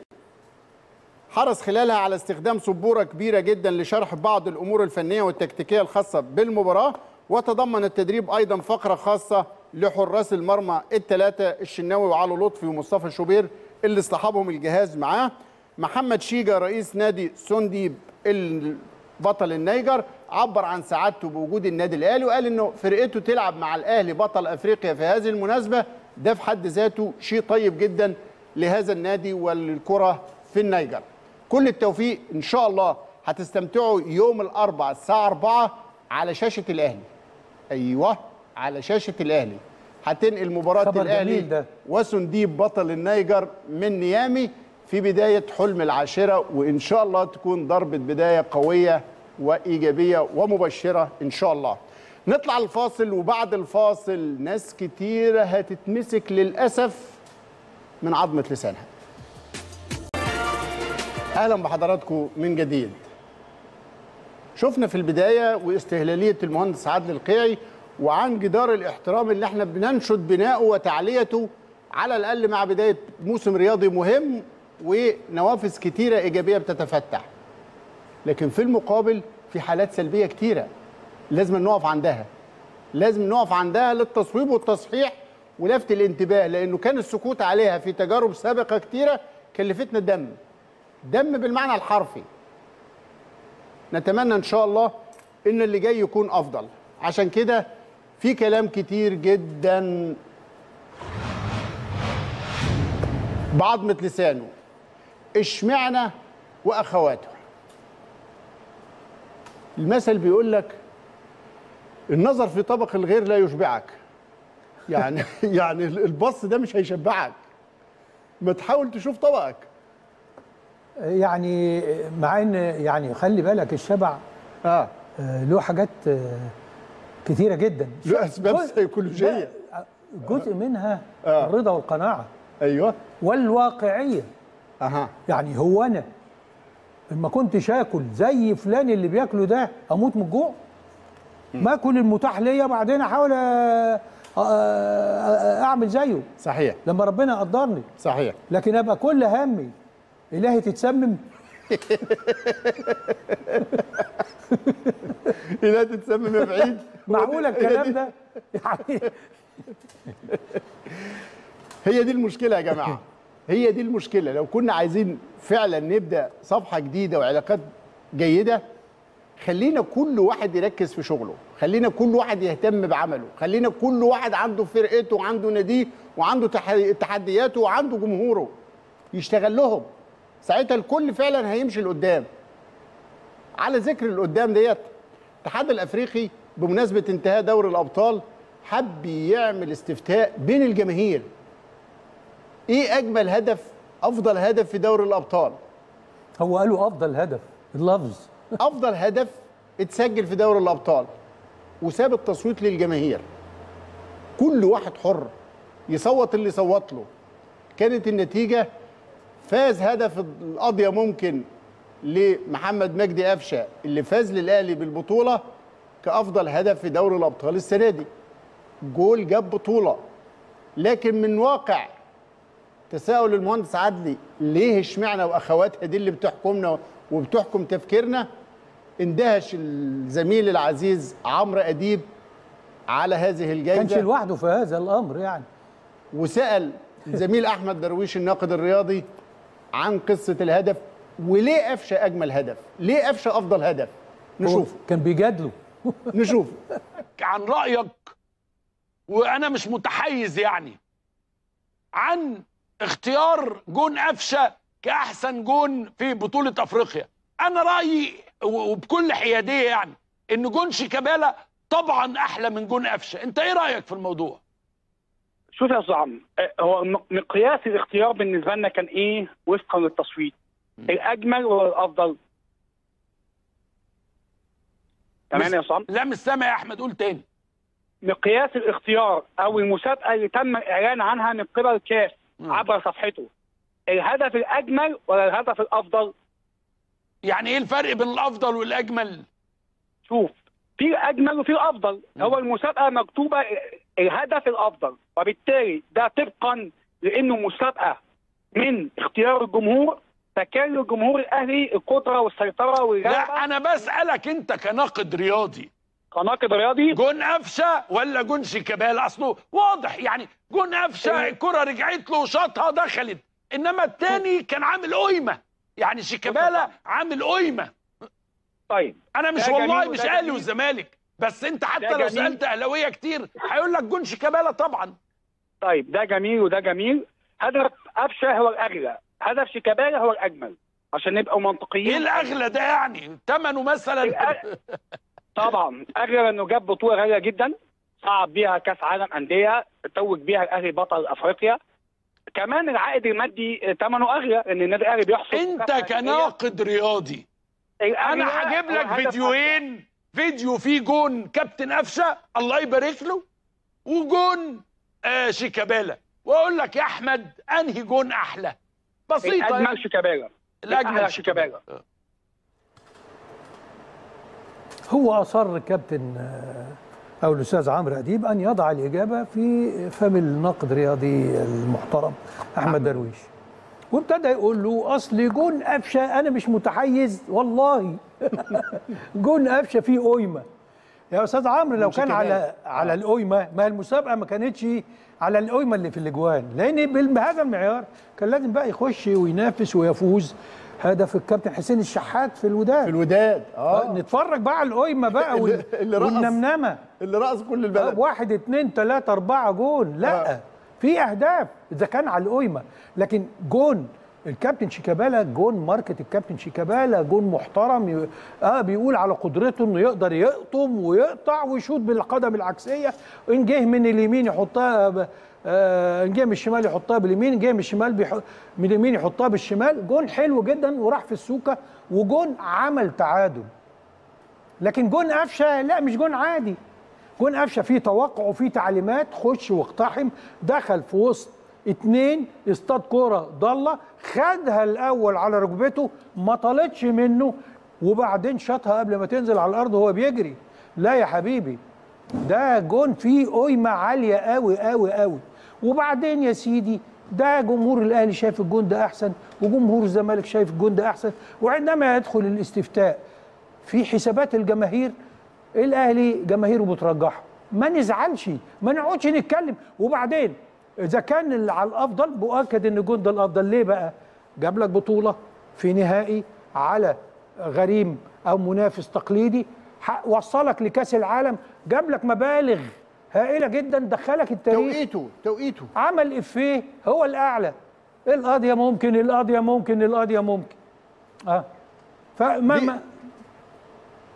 حرص خلالها على استخدام سبوره كبيره جدا لشرح بعض الامور الفنيه والتكتيكيه الخاصه بالمباراه، وتضمن التدريب ايضا فقره خاصه لحراس المرمى الثلاثه الشناوي وعلي لطفي ومصطفى شوبير اللي اصطحبهم الجهاز معاه. محمد شيجا رئيس نادي سونديب بطل النيجر عبر عن سعادته بوجود النادي الاهلي، وقال انه فرقته تلعب مع الاهلي بطل افريقيا في هذه المناسبه، ده في حد ذاته شيء طيب جدا لهذا النادي وللكره في النيجر. كل التوفيق ان شاء الله. هتستمتعوا يوم الاربعاء الساعه أربعة على شاشه الاهلي. ايوه على شاشه الاهلي هتنقل مباراه الاهلي وسنديب بطل النيجر من نيامي في بدايه حلم العاشره، وان شاء الله تكون ضربه بدايه قويه وايجابيه ومبشره ان شاء الله. نطلع الفاصل، وبعد الفاصل ناس كتيره هتتمسك للاسف من عظمه لسانها. اهلا بحضراتكم من جديد. شفنا في البدايه واستهلاليه المهندس عادل القيعي وعن جدار الاحترام اللي احنا بننشد بناؤه وتعليته على الاقل مع بدايه موسم رياضي مهم ونوافذ كتيره ايجابيه بتتفتح. لكن في المقابل في حالات سلبيه كتيره لازم نقف عندها. لازم نقف عندها للتصويب والتصحيح ولفت الانتباه، لانه كان السكوت عليها في تجارب سابقه كتيره كلفتنا دم. دم بالمعنى الحرفي. نتمنى ان شاء الله ان اللي جاي يكون افضل. عشان كده في كلام كتير جدا بعظمة لسانه. اشمعنى واخواته. المثل بيقول لك النظر في طبق الغير لا يشبعك. يعني يعني البص ده مش هيشبعك. ما تحاول تشوف طبقك.
يعني مع ان يعني خلي بالك الشبع
اه
له حاجات كتيره جدا،
له اسباب سيكولوجيه
جزء منها آه. الرضا والقناعه.
ايوه
والواقعيه.
اها
يعني هو انا لما كنتش اكل زي فلان اللي بياكله ده اموت من الجوع. ما اكل المتاح ليا بعدين احاول اعمل زيه.
صحيح.
لما ربنا قدرني.
صحيح.
لكن ابقى كل همي الهي تتسمم.
الهي تتسمم يا بعيد.
معقوله الكلام ده؟ يعني
هي دي المشكله يا جماعه. هي دي المشكله. لو كنا عايزين فعلا نبدا صفحه جديده وعلاقات جيده، خلينا كل واحد يركز في شغله، خلينا كل واحد يهتم بعمله، خلينا كل واحد عنده فرقته وعنده ناديه وعنده تحدياته وعنده جمهوره يشتغل لهم. ساعتها الكل فعلا هيمشي لقدام. على ذكر القدام ديت، الاتحاد الافريقي بمناسبه انتهاء دوري الابطال حب يعمل استفتاء بين الجماهير، ايه اجمل هدف، افضل هدف في دوري الابطال؟
هو قالوا افضل هدف اللفظ
افضل هدف اتسجل في دوري الابطال، وساب التصويت للجماهير، كل واحد حر يصوت اللي صوت له. كانت النتيجه فاز هدف القضيه ممكن لمحمد مجدي قفشه اللي فاز للاهلي بالبطوله كافضل هدف في دوري الابطال السنه دي. جول جاب بطوله. لكن من واقع تساؤل المهندس عدلي ليه اشمعنى واخواتها دي اللي بتحكمنا وبتحكم تفكيرنا، اندهش الزميل العزيز عمرو اديب على هذه الجائزه،
كانش لوحده في هذا الامر يعني،
وسال الزميل احمد درويش الناقد الرياضي عن قصه الهدف وليه قفشه اجمل هدف، ليه قفشه افضل هدف. نشوف.
كان بيجادله
نشوف
عن رايك، وانا مش متحيز يعني، عن اختيار جون قفشه كاحسن جون في بطوله افريقيا. انا رايي وبكل حياديه يعني ان جون شيكابالا طبعا احلى من جون قفشه. انت ايه رايك في الموضوع؟
شوف يا استاذ عمرو، هو مقياس الاختيار بالنسبه لنا كان ايه وفقا للتصويت؟ الاجمل ولا الافضل؟ تمام يا استاذ عمرو؟
لا مش سامع يا احمد، قول تاني.
مقياس الاختيار او المسابقه اللي تم الاعلان عنها من قبل الكاف عبر صفحته، الهدف الاجمل ولا الهدف الافضل؟
يعني ايه الفرق بين الافضل والاجمل؟
شوف، في الاجمل وفي الافضل. هو المسابقه مكتوبه الهدف الافضل، وبالتالي ده طبقا لانه مسابقه من اختيار الجمهور، فكان للجمهور الاهلي القدره والسيطره والغلبه.
لا انا بسالك انت كناقد رياضي،
كناقد رياضي،
جون قفشه ولا جون شيكابالا؟ اصله واضح يعني، جون قفشه الكره رجعت له وشاطها دخلت، انما الثاني كان عامل قيمه، يعني شيكابالا عامل قيمه.
طيب
انا مش والله مش اهلي والزمالك، بس انت حتى لو سالت اهلاويه كتير هيقول لك جون شيكابالا طبعا.
طيب ده جميل وده جميل. هدف قفشه هو الاغلى، هدف شيكابالا هو الاجمل، عشان نبقى منطقيين.
ايه الاغلى ده يعني؟ ثمنه مثلا
طبعا اغلى انه جاب بطوله غاليه جدا، صعد بيها كاس عالم انديه، توج بيها الاهلي بطل افريقيا. كمان العائد المادي ثمنه اغلى، لان النادي الاهلي بيحصل.
انت كناقد رياضي انا هجيب لك فيديوهين، فيديو فيه جون كابتن قفشه الله يبارك له وجون آه شيكابالا، واقول لك يا احمد انهي جون احلى. بسيطه.
الاجمل
يعني.
شيكابالا.
الاجمل
شيكابالا.
هو اصر الكابتن او الاستاذ عمرو اديب ان يضع الاجابه في فم الناقد الرياضي المحترم احمد درويش، وابتدى يقول له اصل جون قفشه انا مش متحيز والله جون قفشه فيه قيمه يا استاذ عمرو. لو كان على على القيمه، ما المسابقه ما كانتش على القيمه اللي في الاجوان، لان بهذا المعيار كان لازم بقى يخش وينافس ويفوز. هدف الكابتن حسين الشحات في الوداد
في الوداد
اه نتفرج بقى على القيمه بقى وال...
اللي
والنمنمه
اللي رأس كل البلد.
واحد اتنين تلاته اربعه جون، لا آه. في اهداف اذا كان على القيمه، لكن جون الكابتن شيكابالا، جون ماركه الكابتن شيكابالا، جون محترم ي... اه بيقول على قدرته انه يقدر يقطم ويقطع ويشوط بالقدم العكسيه، ان جه من اليمين يحطها ب... آه ان جه من الشمال يحطها باليمين، ان جه من الشمال بيح... من اليمين يحطها بالشمال. جون حلو جدا وراح في السوكه، وجون عمل تعادل. لكن جون قفشه لا، مش جون عادي. جون قفشه فيه توقع وفيه تعليمات، خش واقتحم، دخل في وسط اتنين، اصطاد كوره ضاله، خدها الاول على ركبته ما طالتش منه، وبعدين شاطها قبل ما تنزل على الارض وهو بيجري. لا يا حبيبي، ده جون فيه قيمه عاليه قوي قوي قوي. وبعدين يا سيدي ده جمهور الاهلي شايف الجون ده احسن، وجمهور الزمالك شايف الجون ده احسن، وعندما يدخل الاستفتاء في حسابات الجماهير الاهلي جماهيره بترجحه، ما نزعلش، ما نقعدش نتكلم. وبعدين اذا كان اللي على الافضل مؤكد ان الجون ده الافضل. ليه بقى؟ جاب لك بطوله في نهائي على غريم او منافس تقليدي، وصلك لكاس العالم، جاب لك مبالغ هائله جدا، دخلك التاريخ.
توقيته توقيته
عمل افيه هو الاعلى، القضيه ممكن القضيه ممكن القضيه ممكن اه فما
دي,
ما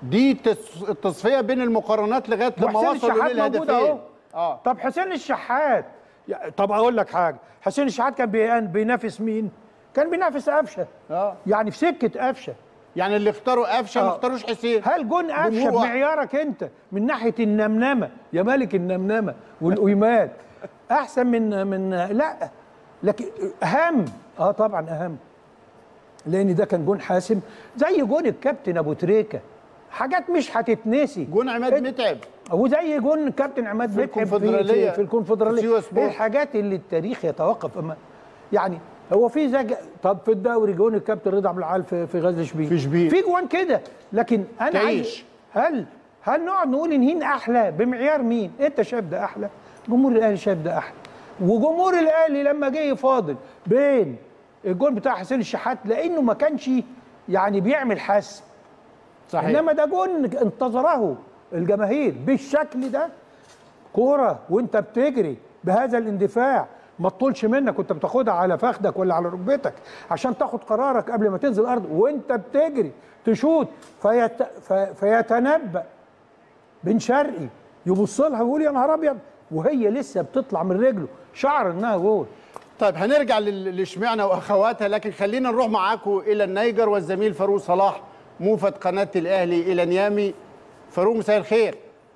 دي تس- التصفيه بين المقارنات لغايه لما
وحسين
وصلوا
الشحات موجود اهو.
للهدفين. اه
طب حسين الشحات، يا- طب اقول لك حاجه، حسين الشحات كان بي- بينافس مين؟ كان بينافس قفشه.
اه
يعني في سكه قفشه.
يعني اللي اختاروا قفشه ما
آه.
اختاروش حسين.
هل جون قفشه
جمهور واحد.
بمعيارك انت من ناحيه النمنمه يا ملك النمنمه والقيمات احسن من من لا، لكن اهم اه طبعا اهم، لان ده كان جون حاسم زي جون الكابتن ابو تريكه، حاجات مش هتتنسي.
جون عماد متعب
وزي جون كابتن عماد
في
متعب
الكونفدرالية.
في, في الكونفدراليه.
في سيوة
ايه
سبورت.
الحاجات اللي التاريخ يتوقف أما يعني هو في زج... طب في الدوري جون الكابتن رضا عبد العال في في غزل شبين،
في شبين.
في جوان كده، لكن انا
تعيش.
عايز هل هل نقعد نقول ان هين احلى بمعيار مين؟ انت شايف ده احلى، جمهور الاهلي شايف ده احلى، وجمهور الاهلي لما جه يفاضل بين الجون بتاع حسين الشحات لانه ما كانش يعني بيعمل حسم،
صحيح.
انما ده جون انتظره الجماهير بالشكل ده، كوره وانت بتجري بهذا الاندفاع ما تطولش منك وانت بتاخدها على فخدك ولا على ركبتك عشان تاخد قرارك قبل ما تنزل الارض وانت بتجري تشوط فيت... في... فيتنبأ بن شرقي يبص لها ويقول يا نهار ابيض وهي لسه بتطلع من رجله شعر انها جول.
طيب هنرجع لل- لشمعنا واخواتها، لكن خلينا نروح معاكم الى النيجر والزميل فاروق صلاح موفد قناه الاهلي الى نيامي. فاروق مساء الخير.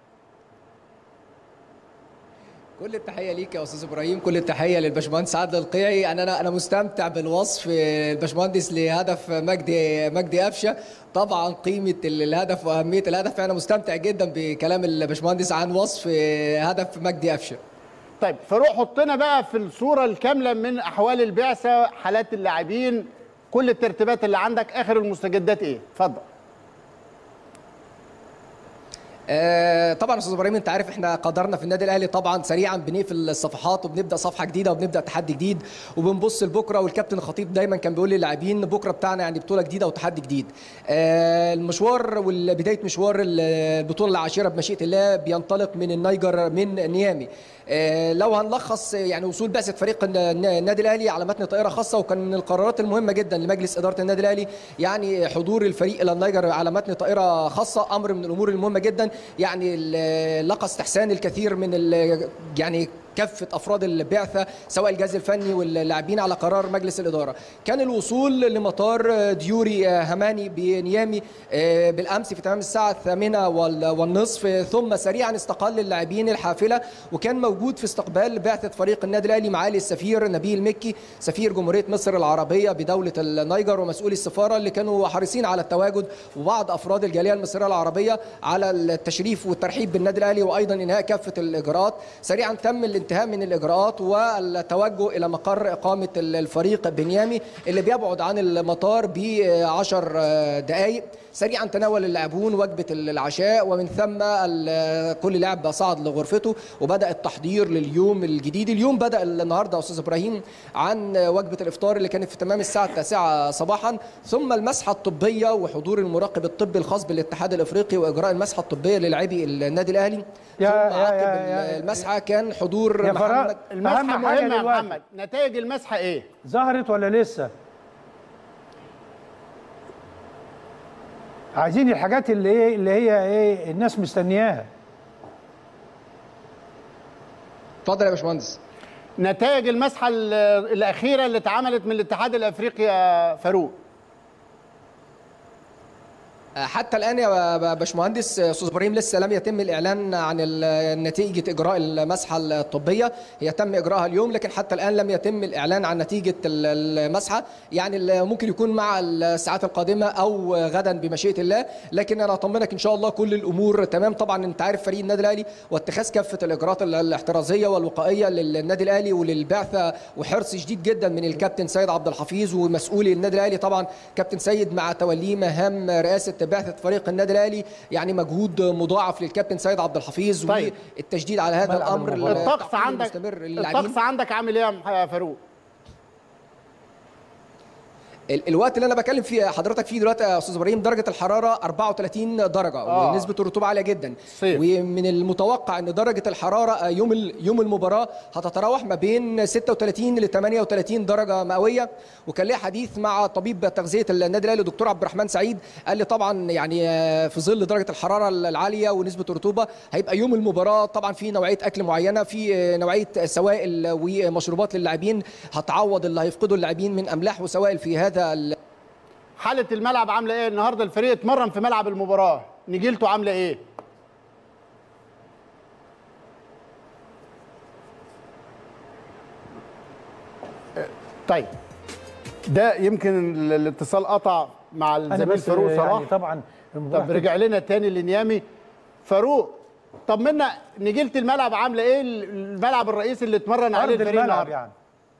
كل التحيه ليك يا استاذ ابراهيم، كل التحيه للباشمهندس عادل القيعي. انا انا انا مستمتع بالوصف الباشمهندس لهدف مجدي مجدي قفشه. طبعا قيمه الهدف واهميه الهدف، انا مستمتع جدا بكلام الباشمهندس عن وصف هدف مجدي قفشه.
طيب فاروق حطنا بقى في الصوره الكامله من احوال البعثه، حالات اللاعبين، كل الترتيبات اللي عندك، اخر المستجدات ايه؟ اتفضل.
آه طبعا استاذ ابراهيم انت عارف احنا قدرنا في النادي الاهلي طبعا سريعا بنقفل الصفحات وبنبدا صفحه جديده وبنبدا تحدي جديد وبنبص لبكره، والكابتن الخطيب دايما كان بيقول للاعبين بكره بتاعنا يعني بطوله جديده وتحدي جديد. آه المشوار وبدايه مشوار البطوله العاشره بمشيئه الله بينطلق من النيجر من نيامي. آه لو هنلخص يعني وصول بعثه فريق النادي الاهلي على متن طائره خاصه، وكان من القرارات المهمه جدا لمجلس اداره النادي الاهلي يعني حضور الفريق الى النيجر على متن طائره خاصه، امر من الامور المهمه جدا. يعني لقى استحسان الكثير من يعني كافة أفراد البعثة سواء الجهاز الفني واللاعبين على قرار مجلس الإدارة. كان الوصول لمطار ديوري هماني بنيامي بالأمس في تمام الساعة الثامنة والنصف، ثم سريعا استقل اللاعبين الحافلة، وكان موجود في استقبال بعثة فريق النادي الأهلي معالي السفير نبيل مكي سفير جمهورية مصر العربية بدولة النيجر ومسؤولي السفارة اللي كانوا حريصين على التواجد، وبعض أفراد الجالية المصرية العربية على التشريف والترحيب بالنادي الأهلي وأيضا إنهاء كافة الإجراءات. سريعا تم الانتهاء من الإجراءات والتوجه إلى مقر إقامة الفريق بنيامي اللي بيبعد عن المطار بعشر دقائق. سريعا تناول اللاعبون وجبة العشاء، ومن ثم كل لاعب صعد لغرفته وبدأ التحضير لليوم الجديد. اليوم بدأ النهارده أستاذ إبراهيم عن وجبة الإفطار اللي كانت في تمام الساعة التاسعة صباحا، ثم المسحة الطبية وحضور المراقب الطبي الخاص بالاتحاد الإفريقي وإجراء المسحة الطبية للاعبي النادي الأهلي. ثم عقب المسحة كان حضور
يا
محمد.
المسحة
أهم حاجة
مهمة يا
دلوقتي.
محمد، نتائج المسحة ايه؟
ظهرت ولا لسه؟ عايزين الحاجات اللي ايه اللي هي ايه الناس مستنياها.
اتفضل يا باشمهندس.
نتائج المسحة ال- الأخيرة اللي اتعملت من الاتحاد الأفريقي يا فاروق.
حتى الآن يا باشمهندس أستاذ إبراهيم لسه لم يتم الإعلان عن ال- نتيجة إجراء المسحة الطبية، هي تم إجراءها اليوم لكن حتى الآن لم يتم الإعلان عن نتيجة ال- المسحة، يعني ال- ممكن يكون مع الساعات القادمة أو غدا بمشيئة الله، لكن أنا أطمنك إن شاء الله كل الأمور تمام. طبعا أنت عارف فريق النادي الأهلي واتخاذ كافة الإجراءات ال- الاحترازية والوقائية للنادي الأهلي وللبعثة، وحرص شديد جدا من الكابتن سيد عبد الحفيظ ومسؤولي النادي الأهلي. طبعا كابتن سيد مع توليه مهام رئاسة بعثة فريق النادي الأهلي يعني مجهود مضاعف للكابتن سيد عبد الحفيظ.
طيب.
والتشديد على هذا
ملعب
الأمر
المباراة.
الطقس
التعقيم
عندك
المستمر للاعبين.
الطقس عندك عامل ايه يا فاروق؟
الوقت اللي انا بكلم فيه حضرتك فيه دلوقتي يا استاذ ابراهيم درجه الحراره أربعة وثلاثين درجه
آه.
ونسبه الرطوبه عاليه جدا،
صيف.
ومن المتوقع ان درجه الحراره يوم يوم المباراه هتتراوح ما بين ستة وثلاثين ل ثمانية وثلاثين درجه مئويه. وكان لي حديث مع طبيب تغذيه النادي الاهلي الدكتور عبد الرحمن سعيد، قال لي طبعا يعني في ظل درجه الحراره العاليه ونسبه الرطوبه هيبقى يوم المباراه طبعا في نوعيه اكل معينه، في نوعيه سوائل ومشروبات للاعبين هتعوض اللي هيفقده اللاعبين من املاح وسوائل في هذا.
حالة الملعب عاملة ايه؟ النهارده الفريق اتمرن في ملعب المباراة، نجيلته عاملة ايه؟ طيب ده يمكن الاتصال قطع مع الزميل فاروق صلاح.
يعني طبعا
طب رجع لنا تاني لنيامي. فاروق طمنا نجيلة الملعب عاملة ايه؟ الملعب الرئيسي اللي اتمرن عليه الفريق
الملعب يعني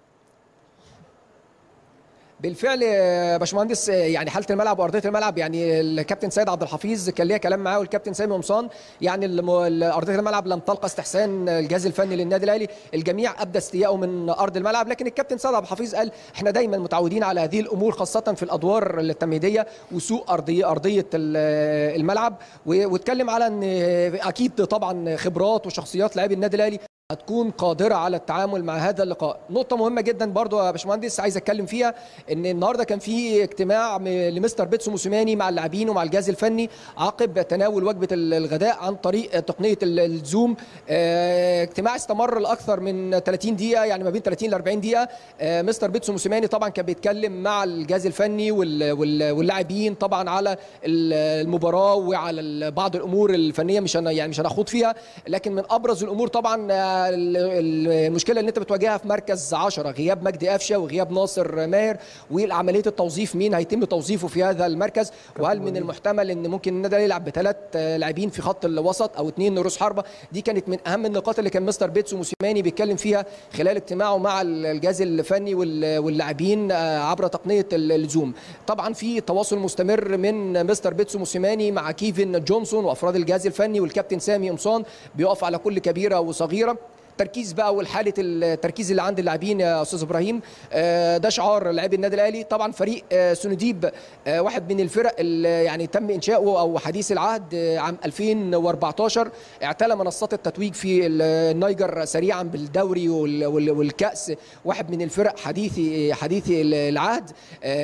بالفعل يا باشمهندس، يعني حاله الملعب وارضيه الملعب يعني الكابتن سيد عبد الحفيظ كان ليا كلام معاه والكابتن سامي قمصان، يعني ارضيه الملعب لم تلقى استحسان الجهاز الفني للنادي الاهلي، الجميع ابدى استيائه من ارض الملعب، لكن الكابتن سيد عبد الحفيظ قال احنا دايما متعودين على هذه الامور خاصه في الادوار التمهيديه وسوء ارضيه ارضيه الملعب، واتكلم على ان اكيد طبعا خبرات وشخصيات لاعبي النادي الاهلي هتكون قادرة على التعامل مع هذا اللقاء. نقطة مهمة جدا برضو يا باشمهندس عايز اتكلم فيها، ان النهارده كان في اجتماع لمستر بيتسو موسيماني مع اللاعبين ومع الجهاز الفني عقب تناول وجبة الغداء عن طريق تقنية الزوم. اه اجتماع استمر لأكثر من ثلاثين دقيقة، يعني ما بين ثلاثين ل أربعين دقيقة. اه مستر بيتسو موسيماني طبعا كان بيتكلم مع الجهاز الفني واللاعبين طبعا على المباراة وعلى بعض الامور الفنية مش يعني مش هنخوض فيها، لكن من ابرز الامور طبعا المشكله اللي انت بتواجهها في مركز عشرة، غياب مجدي قفشه وغياب ناصر ماهر، وعمليه التوظيف مين هيتم توظيفه في هذا المركز، وهل من المحتمل ان ممكن النادي يلعب بثلاث لاعبين في خط الوسط او اثنين رؤوس حربه. دي كانت من اهم النقاط اللي كان مستر بيتسو موسيماني بيتكلم فيها خلال اجتماعه مع الجهاز الفني واللاعبين عبر تقنيه الزوم. طبعا في تواصل مستمر من مستر بيتسو موسيماني مع كيفن جونسون وافراد الجهاز الفني والكابتن سامي قمصان، بيقف على كل كبيره وصغيره. التركيز بقى والحاله التركيز اللي عند اللاعبين يا استاذ ابراهيم ده شعار لاعبي النادي الاهلي. طبعا فريق سنديب واحد من الفرق اللي يعني تم انشاؤه او حديث العهد عام ألفين وأربعتاشر، اعتلى منصات التتويج في النيجر سريعا بالدوري والكاس، واحد من الفرق حديثي حديثي العهد،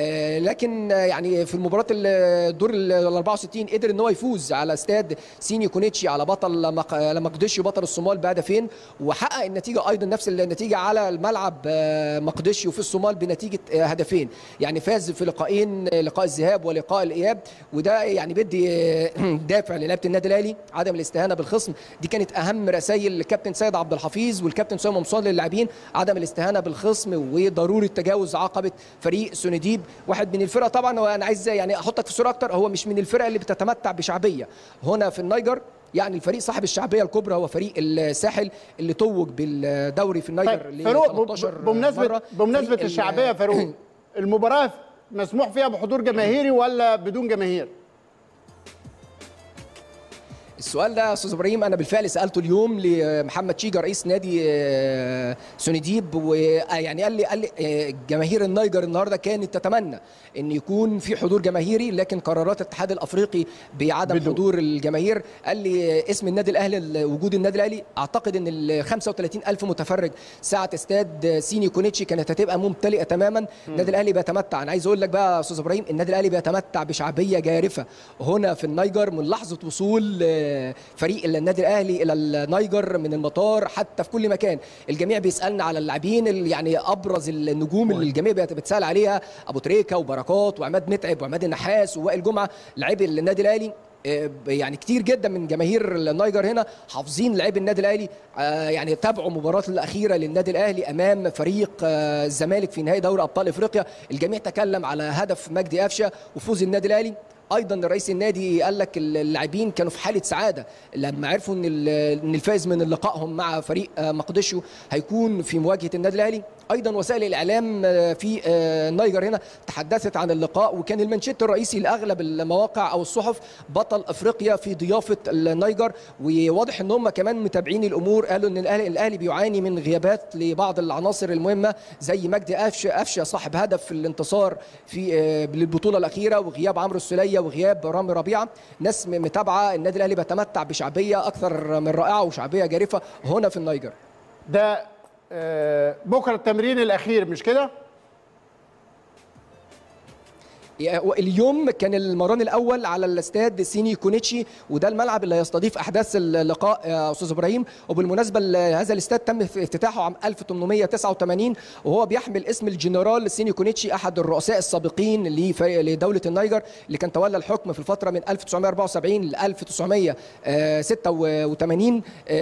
لكن يعني في المباراه الدور ال أربعة وستين قدر ان هو يفوز على استاد سيني كونيتشي على بطل مقدشي بطل الصومال بهدفين، وحقق النتيجه ايضا نفس النتيجه على الملعب مقدشي وفي الصومال بنتيجه هدفين، يعني فاز في لقاءين، لقاء الذهاب ولقاء الاياب، وده يعني بدي دافع للاعيبه النادي الاهلي عدم الاستهانه بالخصم. دي كانت اهم رسائل الكابتن سيد عبد الحفيظ والكابتن سامي قمصان للاعبين، عدم الاستهانه بالخصم وضروره تجاوز عقبه فريق سنديب، واحد من الفرق طبعا. وانا عايز يعني احطك في صوره اكتر، هو مش من الفرق اللي بتتمتع بشعبيه هنا في النيجر، يعني الفريق صاحب الشعبيه الكبرى هو فريق الساحل اللي توج بالدوري في النيجر.
طيب فاروق بمناسبه بمناسبه الشعبيه فاروق، المباراه مسموح فيها بحضور جماهيري ولا بدون جماهير؟
السؤال ده يا استاذ ابراهيم انا بالفعل سالته اليوم لمحمد شيجا رئيس نادي سنديب، ويعني قال لي قال لي جماهير النيجر النهارده كانت تتمنى ان يكون في حضور جماهيري، لكن قرارات الاتحاد الافريقي بعدم بدو. حضور الجماهير. قال لي اسم النادي الاهلي وجود النادي الاهلي، اعتقد ان ال خمسة وثلاثين ألف متفرج ساعه استاد سيني كونيتشي كانت هتبقى ممتلئه تماما. النادي الاهلي بيتمتع، انا عايز اقول لك بقى يا استاذ ابراهيم النادي الاهلي بيتمتع بشعبيه جارفه هنا في النيجر من لحظه وصول فريق النادي الاهلي الى النيجر من المطار حتى في كل مكان. الجميع بيسالنا على اللاعبين، يعني ابرز النجوم اللي الجميع بتسال عليها ابو تريكه وبركات وعماد متعب وعماد النحاس ووائل جمعه، لاعبي النادي الاهلي. يعني كتير جدا من جماهير النيجر هنا حافظين لاعبي النادي الاهلي، يعني تابعوا المباراه الاخيره للنادي الاهلي امام فريق الزمالك في نهائي دوري ابطال افريقيا. الجميع تكلم على هدف مجدي قفشه وفوز النادي الاهلي. ايضا رئيس النادي قال لك اللاعبين كانوا في حاله سعاده لما عرفوا ان ان الفائز من لقائهم مع فريق مقدشو هيكون في مواجهه النادي الاهلي. ايضا وسائل الاعلام في النيجر هنا تحدثت عن اللقاء، وكان المانشيت الرئيسي لاغلب المواقع او الصحف بطل افريقيا في ضيافه النيجر. وواضح ان هم كمان متابعين الامور، قالوا ان الاهلي الاهلي بيعاني من غيابات لبعض العناصر المهمه زي مجدي قفشه قفشه صاحب هدف الانتصار في البطوله الاخيره، وغياب عمرو السوليه وغياب رامي ربيعه. ناس متابعه النادي الاهلي بيتمتع بشعبيه اكثر من رائعه وشعبيه جارفه هنا في النيجر.
ده آه بكره التمرين الاخير مش كده؟
اليوم كان المران الاول على الاستاد سيني كونيتشي، وده الملعب اللي هيستضيف احداث اللقاء يا استاذ ابراهيم. وبالمناسبه هذا الاستاد تم افتتاحه عام ألف وثمانمائة وتسعة وثمانين، وهو بيحمل اسم الجنرال سيني كونيتشي احد الرؤساء السابقين لدوله النيجر اللي كان تولى الحكم في الفتره من ألف وتسعمائة وأربعة وسبعين ل ألف وتسعمائة وستة وثمانين.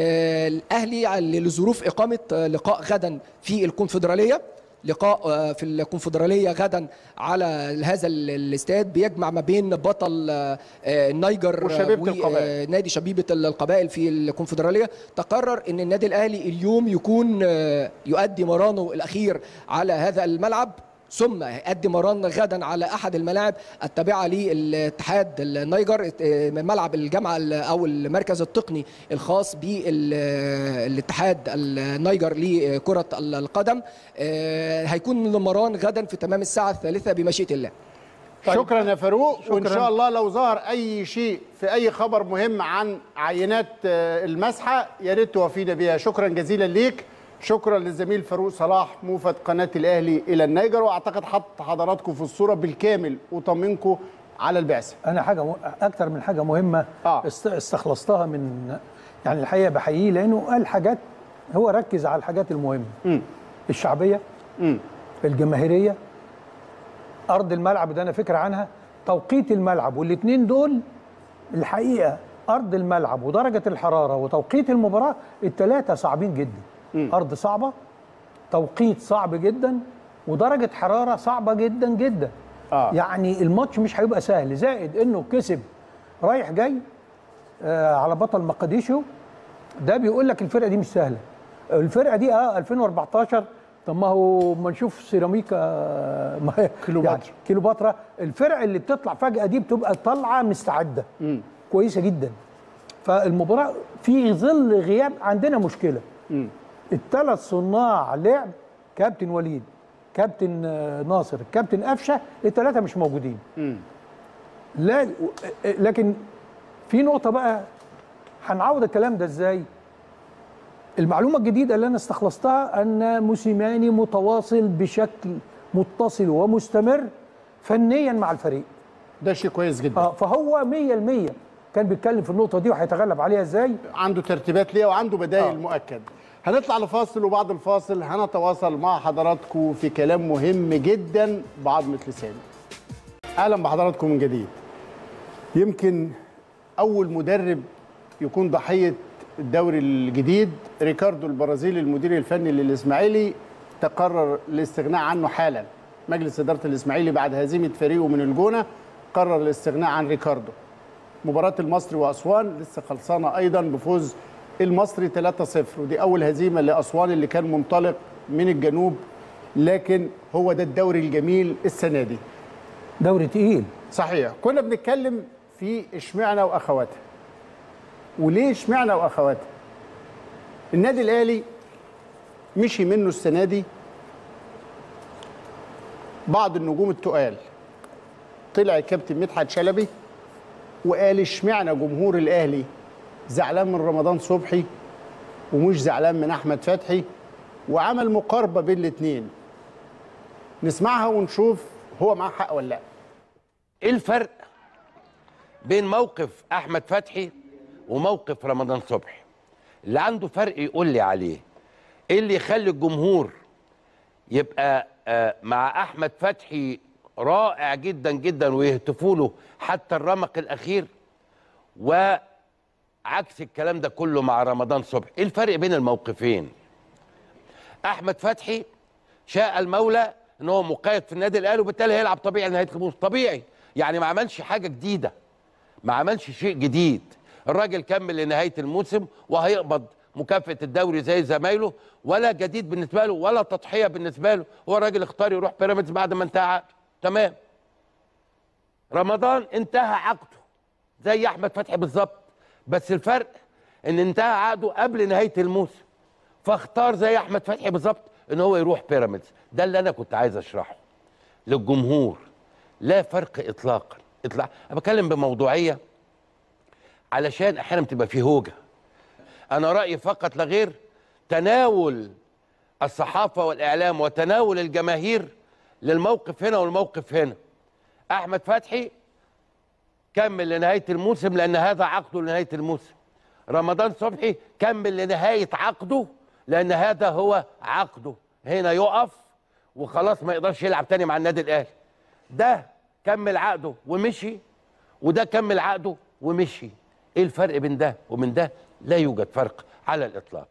الاهلي لظروف اقامه لقاء غدا في الكونفدراليه، لقاء في الكونفدراليه غدا على هذا الاستاد بيجمع ما بين بطل النيجر ونادي شبيبه القبائل في الكونفدراليه. تقرر ان النادي الاهلي اليوم يكون يؤدي مرانه الاخير على هذا الملعب، ثم يؤدي مران غدا على احد الملاعب التابعه للاتحاد النيجر، ملعب الجامعه او المركز التقني الخاص بالاتحاد النيجر لكره القدم. هيكون المران غدا في تمام الساعه الثالثة بمشيئه الله.
طيب. شكرا يا فاروق، شكرا. وان شاء الله لو ظهر اي شيء في اي خبر مهم عن عينات المسحه يا ريت توافينا بيها. شكرا جزيلا ليك. شكرا للزميل فاروق صلاح موفد قناه الاهلي الى النيجر، واعتقد حط حضراتكم في الصوره بالكامل وطمنكم على البعثه.
انا حاجه م... اكتر من حاجه مهمه آه. استخلصتها من يعني الحقيقه بحييه، لانه قال حاجات، هو ركز على الحاجات المهمه. م. الشعبيه، م. الجماهيريه، ارض الملعب ده انا فكره عنها، توقيت الملعب، والاثنين دول الحقيقه ارض الملعب ودرجه الحراره وتوقيت المباراه الثلاثه صعبين جدا. م. ارض صعبه، توقيت صعب جدا، ودرجه حراره صعبه جدا جدا. آه. يعني الماتش مش هيبقى سهل، زائد انه كسب رايح جاي آه على بطل مقديشو. ده بيقول لك الفرقه دي مش سهله. الفرقه دي اه ألفين وأربعتاشر، طب ما هو ما نشوف سيراميكا آه كيلوباترا يعني كيلوباترا، الفرق اللي بتطلع فجاه دي بتبقى طالعه مستعده م. كويسه جدا. فالمباراه في ظل غياب عندنا مشكله. م. الثلاث صناع لعب، كابتن وليد، كابتن ناصر، كابتن قفشه، الثلاثه مش موجودين. م. لا لكن في نقطه بقى هنعوض الكلام ده ازاي؟ المعلومه الجديده اللي انا استخلصتها ان موسيماني متواصل بشكل متصل ومستمر فنيا مع الفريق.
ده شيء كويس جدا.
اه فهو مية بالمية كان بيتكلم في النقطه دي وهيتغلب عليها ازاي؟
عنده ترتيبات ليها وعنده بدائل آه. مؤكد. هنطلع لفاصل، وبعد الفاصل هنتواصل مع حضراتكم في كلام مهم جدا بعظمة لساني. اهلا بحضراتكم من جديد. يمكن اول مدرب يكون ضحيه الدوري الجديد ريكاردو البرازيلي المدير الفني للاسماعيلي تقرر الاستغناء عنه حالا. مجلس اداره الاسماعيلي بعد هزيمه فريقه من الجونه قرر الاستغناء عن ريكاردو. مباراه المصري واسوان لسه خلصانه ايضا بفوز المصري ثلاثة صفر، ودي اول هزيمه لاسوان اللي كان منطلق من الجنوب. لكن هو ده الدوري الجميل السنه دي،
دوري تقيل
صحيح. كنا بنتكلم في اشمعنى واخواتها، وليه اشمعنى واخواتها. النادي الاهلي مشي منه السنه دي بعض النجوم التقال. طلع الكابتن مدحت شلبي وقال اشمعنى جمهور الاهلي زعلان من رمضان صبحي ومش زعلان من احمد فتحي، وعمل مقاربه بين الاثنين. نسمعها ونشوف هو معاه حق ولا لا.
ايه الفرق بين موقف احمد فتحي وموقف رمضان صبحي؟ اللي عنده فرق يقول لي عليه. ايه اللي يخلي الجمهور يبقى مع احمد فتحي رائع جدا جدا ويهتفوا له حتى الرمق الاخير، وعكس الكلام ده كله مع رمضان صبحي؟ ايه الفرق بين الموقفين؟ احمد فتحي شاء المولى ان هو مقيد في النادي الاهلي وبالتالي هيلعب طبيعي لنهايه الموسم، طبيعي يعني ما عملش حاجه جديده، ما عملش شيء جديد. الراجل كمل لنهايه الموسم وهيقبض مكافاه الدوري زي زمايله، ولا جديد بالنسبه له، ولا تضحيه بالنسبه له. هو الراجل اختار يروح بيراميدز بعد ما انتهى عقده. تمام. رمضان انتهى عقده زي احمد فتحي بالظبط، بس الفرق ان انتهى عقده قبل نهايه الموسم، فاختار زي احمد فتحي بالظبط ان هو يروح بيراميدز. ده اللي انا كنت عايز اشرحه للجمهور. لا فرق اطلاقا اطلاقا. انا بتكلم بموضوعيه علشان احيانا بتبقى في هوجه. انا رايي فقط لا غير تناول الصحافه والاعلام وتناول الجماهير للموقف هنا والموقف هنا. احمد فتحي كمل لنهايه الموسم لان هذا عقده لنهايه الموسم. رمضان صبحي كمل لنهايه عقده لان هذا هو عقده. هنا يقف وخلاص ما يقدرش يلعب تاني مع النادي الاهلي. ده كمل عقده ومشي، وده كمل عقده ومشي. ايه الفرق بين ده ومن ده؟ لا يوجد فرق على الاطلاق.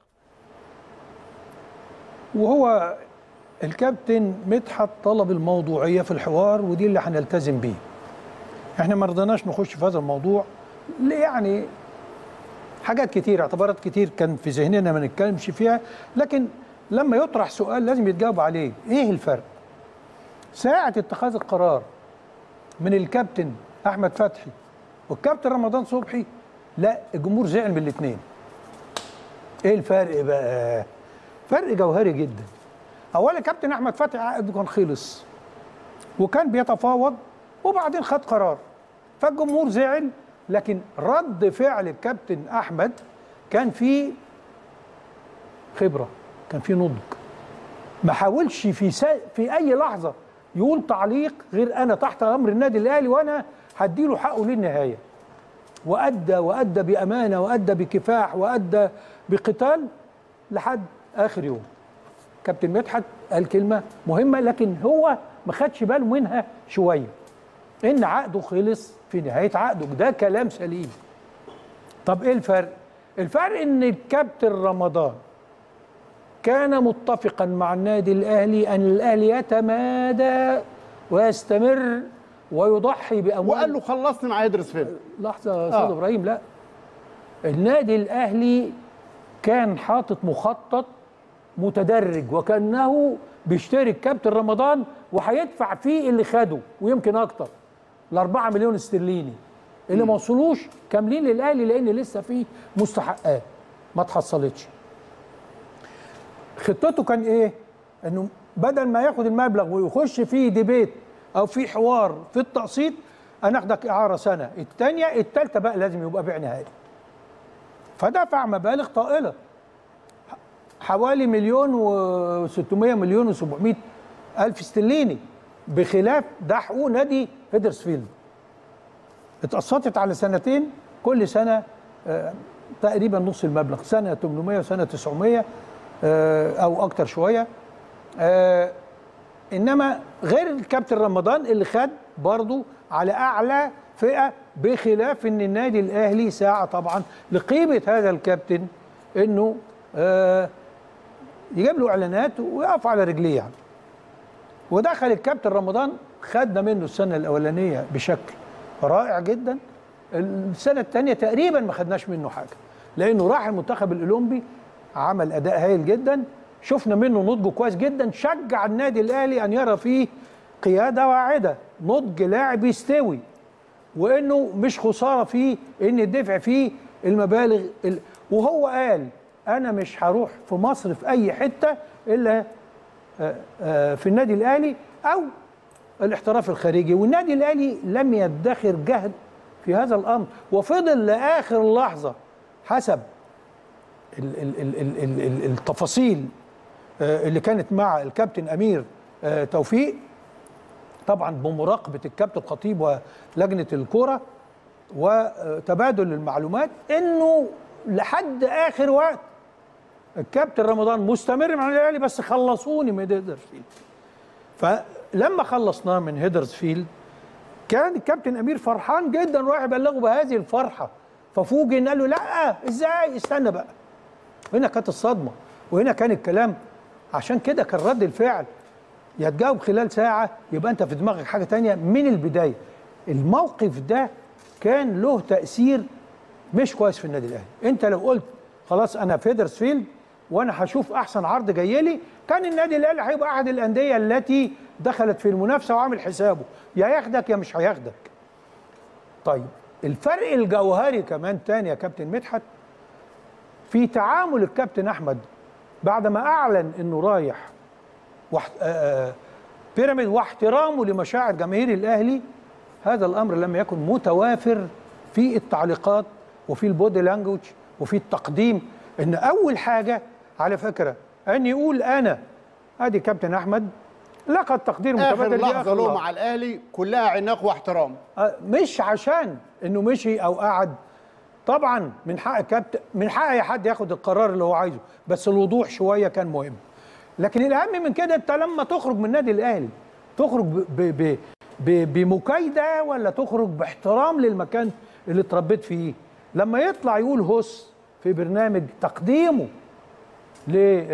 وهو الكابتن مدحت طلب الموضوعيه في الحوار، ودي اللي هنلتزم بيه. احنا ما رضيناش نخش في هذا الموضوع ليه؟ يعني حاجات كتير، اعتبارات كتير كان في ذهننا ما نتكلمش فيها، لكن لما يطرح سؤال لازم يتجاوب عليه. ايه الفرق؟ ساعة اتخاذ القرار من الكابتن احمد فتحي والكابتن رمضان صبحي، لا الجمهور زعل من الاثنين. ايه الفرق بقى؟ فرق جوهري جدا. اولا كابتن احمد فتحي عقده كان خلص وكان بيتفاوض وبعدين خد قرار، فالجمهور زعل، لكن رد فعل الكابتن احمد كان فيه خبره، كان فيه نضج. ما حاولش في سا... في اي لحظه يقول تعليق غير انا تحت امر النادي الاهلي وانا هديله حقه للنهايه. وادى وادى بامانه وادى بكفاح وادى بقتال لحد اخر يوم. كابتن مدحت قال كلمه مهمه لكن هو ما خدش باله منها شويه، ان عقده خلص في نهايه عقده. ده كلام سليم. طب ايه الفرق؟ الفرق ان الكابتن رمضان كان متفقا مع النادي الاهلي ان الاهلي يتمادى ويستمر ويضحي باموال.
وقال له خلصني مع هيدرسفيلد.
لحظه يا استاذ آه. ابراهيم، لا، النادي الاهلي كان حاطط مخطط متدرج وكانه بيشتري الكابتن رمضان وهيدفع فيه اللي خده ويمكن اكتر، الأربعة مليون استرليني اللي ما وصلوش كاملين للاهلي لان لسه فيه مستحقات ما اتحصلتش. خطته كان ايه؟ انه بدل ما ياخد المبلغ ويخش فيه ديبيت او في حوار في التقسيط، انا اخدك اعاره سنه، الثانيه الثالثه بقى لازم يبقى بيع نهائي. فدفع مبالغ طائله حوالي مليون وستمائة مليون وسبعمائة الف استرليني، بخلاف ده حقوق نادي هيدرسفيلد اتقسطت على سنتين، كل سنه آه تقريبا نص المبلغ، سنه ثمانمائة وسنه تسعمائة آه او اكتر شويه. آه انما غير الكابتن رمضان اللي خد برضه على اعلى فئه، بخلاف ان النادي الاهلي ساعه طبعا لقيمه هذا الكابتن انه آه يجيب له اعلانات ويقف على رجليه يعني. ودخل الكابتن رمضان، خدنا منه السنه الاولانيه بشكل رائع جدا، السنه الثانيه تقريبا ما خدناش منه حاجه لانه راح المنتخب الاولمبي عمل اداء هايل جدا، شفنا منه نضجه كويس جدا، شجع النادي الاهلي ان يرى فيه قياده واعده، نضج لاعب يستوي، وانه مش خساره فيه ان يدفع فيه المبالغ ال... وهو قال انا مش هروح في مصر في اي حته الا في النادي الاهلي او الاحتراف الخارجي، والنادي الاهلي لم يدخر جهد في هذا الامر وفضل لاخر لحظه حسب ال ال ال ال ال التفاصيل اللي كانت مع الكابتن امير توفيق، طبعا بمراقبه الكابتن خطيب ولجنه الكوره وتبادل المعلومات، انه لحد اخر وقت الكابتن رمضان مستمر مع الاهلي بس خلصوني من هيدرسفيلد. فلما خلصناه من هيدرسفيلد كان الكابتن امير فرحان جدا، راح يبلغه بهذه الفرحه، ففوجئ ان قال له لا ازاي، استنى بقى. هنا كانت الصدمه وهنا كان الكلام، عشان كده كان رد الفعل يا تجاوب خلال ساعه يبقى انت في دماغك حاجه ثانيه من البدايه. الموقف ده كان له تاثير مش كويس في النادي الاهلي. انت لو قلت خلاص انا في هيدرسفيلد وانا هشوف احسن عرض جاي لي، كان النادي الاهلي هيبقى احد الانديه التي دخلت في المنافسه وعامل حسابه يا ياخدك يا مش هياخدك. طيب الفرق الجوهري كمان تاني يا كابتن مدحت في تعامل الكابتن احمد بعد ما اعلن انه رايح وحت... آه... بيراميد واحترامه لمشاعر جماهير الاهلي، هذا الامر لم يكن متوافر في التعليقات وفي البودي لانجوج وفي التقديم. ان اول حاجه على فكره ان يقول انا ادي كابتن احمد لقد تقدير متبادل
اخر لحظه له مع الاهلي كلها عناق واحترام،
مش عشان انه مشي او قعد. طبعا من حق كابتن، من حق اي حد ياخد القرار اللي هو عايزه، بس الوضوح شويه كان مهم. لكن الاهم من كده انت لما تخرج من النادي الاهلي تخرج ب ب ب بمكايده ولا تخرج باحترام للمكان اللي اتربيت فيه. لما يطلع يقول هوس في برنامج تقديمه ل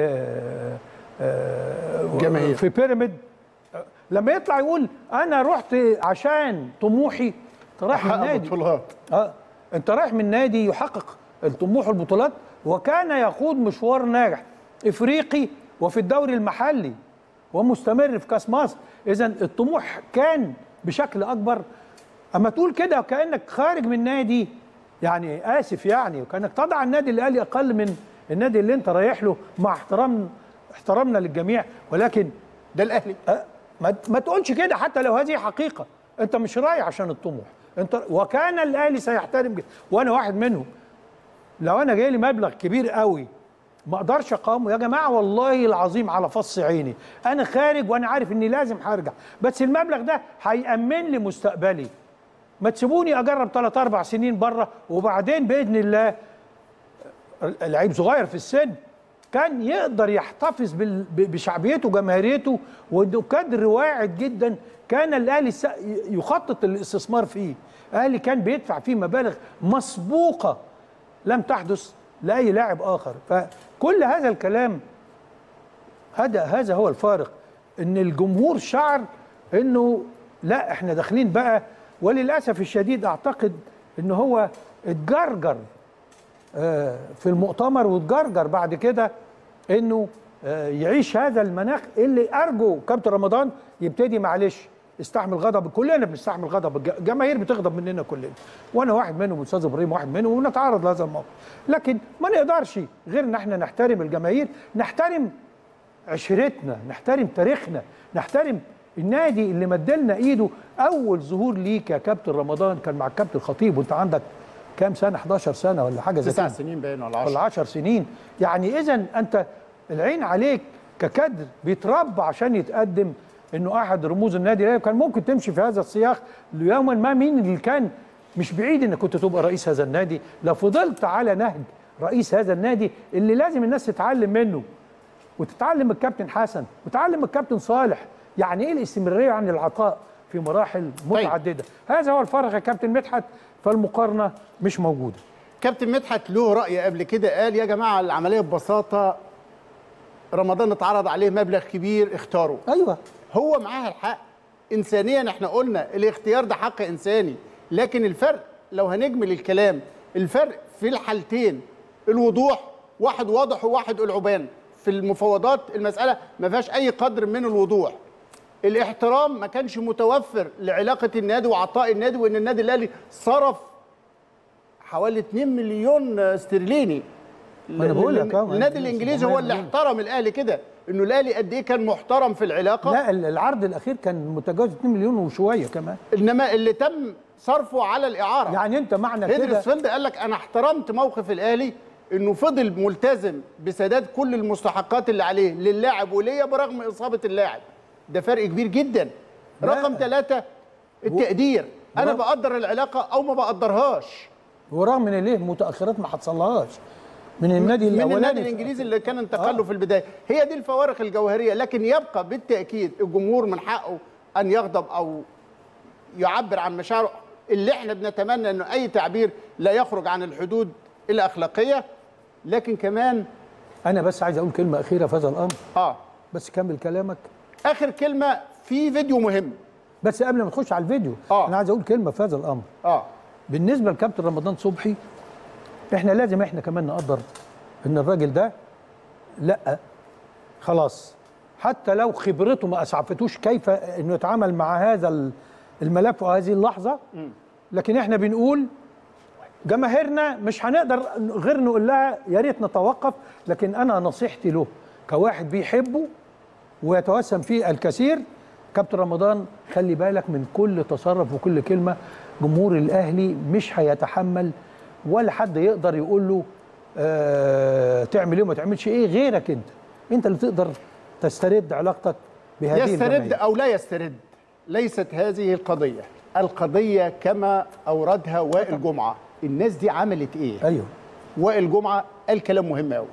جماهير
في بيراميد، لما يطلع يقول انا رحت عشان طموحي، انت رايح من نادي
بطولات
اه انت رايح من نادي يحقق الطموح والبطولات، وكان يخوض مشوار ناجح افريقي وفي الدوري المحلي ومستمر في كاس مصر. اذا الطموح كان بشكل اكبر. اما تقول كده كانك خارج من نادي، يعني اسف يعني، وكانك تضع النادي الاهلي اقل من النادي اللي انت رايح له، مع احترام احترامنا للجميع، ولكن
ده الاهلي.
أه ما, ما تقولش كده حتى لو هذه حقيقه. انت مش رايح عشان الطموح، انت وكان الاهلي سيحترم جدا، وانا واحد منهم. لو انا جاي لي مبلغ كبير قوي ما اقدرش اقاومه يا جماعه، والله العظيم على فص عيني انا خارج وانا عارف اني لازم هرجع، بس المبلغ ده هيأمن لي مستقبلي. ما تسيبوني اجرب ثلاث اربع سنين بره، وبعدين باذن الله لعيب صغير في السن كان يقدر يحتفظ بشعبيته وجماهيريته، وانه كادر واعد جدا كان الاهلي يخطط الاستثمار فيه. الاهلي كان بيدفع فيه مبالغ مسبوقه لم تحدث لاي لاعب اخر. فكل هذا الكلام هذا هذا هو الفارق، ان الجمهور شعر انه لا احنا داخلين بقى. وللاسف الشديد اعتقد ان هو اتجرجر في المؤتمر، واتجرجر بعد كده انه يعيش هذا المناخ اللي ارجو كابتن رمضان يبتدي معلش استحمل غضب. كلنا بنستحمل غضب، الجماهير بتغضب مننا كلنا، وانا واحد منهم، استاذ ابراهيم واحد منهم، ونتعرض لهذا الموقف. لكن ما نقدرش غير ان احنا نحترم الجماهير، نحترم عشرتنا، نحترم تاريخنا، نحترم النادي اللي مدلنا ايده. اول ظهور ليك يا كابتن رمضان كان مع الكابتن الخطيب وانت عندك كام سنه؟ حداشر سنه ولا حاجه زي كده،
تسع سنين باين ولا
عشر ولا عشر سنين. يعني اذا انت العين عليك ككادر بيتربى عشان يتقدم، انه احد رموز النادي الاهلي كان ممكن تمشي في هذا السياق يوما ما. مين اللي كان مش بعيد انك كنت تبقى رئيس هذا النادي لو فضلت على نهج رئيس هذا النادي اللي لازم الناس تتعلم منه، وتتعلم من الكابتن حسن وتتعلم من الكابتن صالح يعني ايه الاستمراريه عن العطاء في مراحل متعدده. طيب. هذا هو الفرق يا كابتن مدحت، فالمقارنه مش موجوده.
كابتن مدحت له راي قبل كده، قال يا جماعه العمليه ببساطه رمضان اتعرض عليه مبلغ كبير اختاره.
ايوه
هو معاه الحق انسانيا، احنا قلنا الاختيار ده حق انساني، لكن الفرق لو هنجمل الكلام الفرق في الحالتين الوضوح، واحد واضح وواحد العبان. في المفاوضات المساله ما فيهاش اي قدر من الوضوح. الاحترام ما كانش متوفر لعلاقه النادي وعطاء النادي، وان النادي الاهلي صرف حوالي اتنين مليون استرليني.
انا بقول لك
النادي الانجليزي هو اللي احترم الاهلي كده، انه الاهلي قد ايه كان محترم في العلاقه.
لا العرض الاخير كان متجاوز اتنين مليون وشويه كمان،
انما اللي تم صرفه على الاعاره.
يعني انت معنى كده
هيدرسفيلد قال لك انا احترمت موقف الاهلي انه فضل ملتزم بسداد كل المستحقات اللي عليه للاعب وليا برغم اصابه اللاعب. ده فرق كبير جدا. رقم ثلاثة التقدير، انا بقدر العلاقه او ما بقدرهاش،
ورغم ان ليه متاخرات ما حصلهاش من النادي الاولاني،
من النادي الانجليزي اللي كان انتقاله آه. في البدايه. هي دي الفوارق الجوهريه. لكن يبقى بالتاكيد الجمهور من حقه ان يغضب او يعبر عن مشاعره، اللي احنا بنتمنى انه اي تعبير لا يخرج عن الحدود الاخلاقيه. لكن كمان
انا بس عايز اقول كلمه اخيره في هذا الامر.
اه
بس كمل كلامك.
اخر كلمه في فيديو مهم،
بس قبل ما نخش على الفيديو
آه.
انا عايز اقول كلمه في هذا الامر.
اه
بالنسبه لكابتن رمضان صبحي، احنا لازم احنا كمان نقدر ان الراجل ده لا خلاص، حتى لو خبرته ما اسعفتوش كيف انه يتعامل مع هذا الملف وهذه اللحظه، لكن احنا بنقول جماهيرنا مش هنقدر غير نقول لها يا ريت نتوقف. لكن انا نصيحتي له كواحد بيحبه ويتوسم فيه الكثير، كابتن رمضان خلي بالك من كل تصرف وكل كلمه. جمهور الاهلي مش هيتحمل ولا حد يقدر يقول له آه تعمل ايه وما تعملش ايه غيرك انت. انت اللي تقدر تسترد علاقتك بهذه
يسترد
الجماهير.
او لا يسترد، ليست هذه القضيه. القضيه كما اوردها وائل جمعه، الناس دي عملت ايه؟
ايوه
وائل جمعه قال كلام مهم قوي.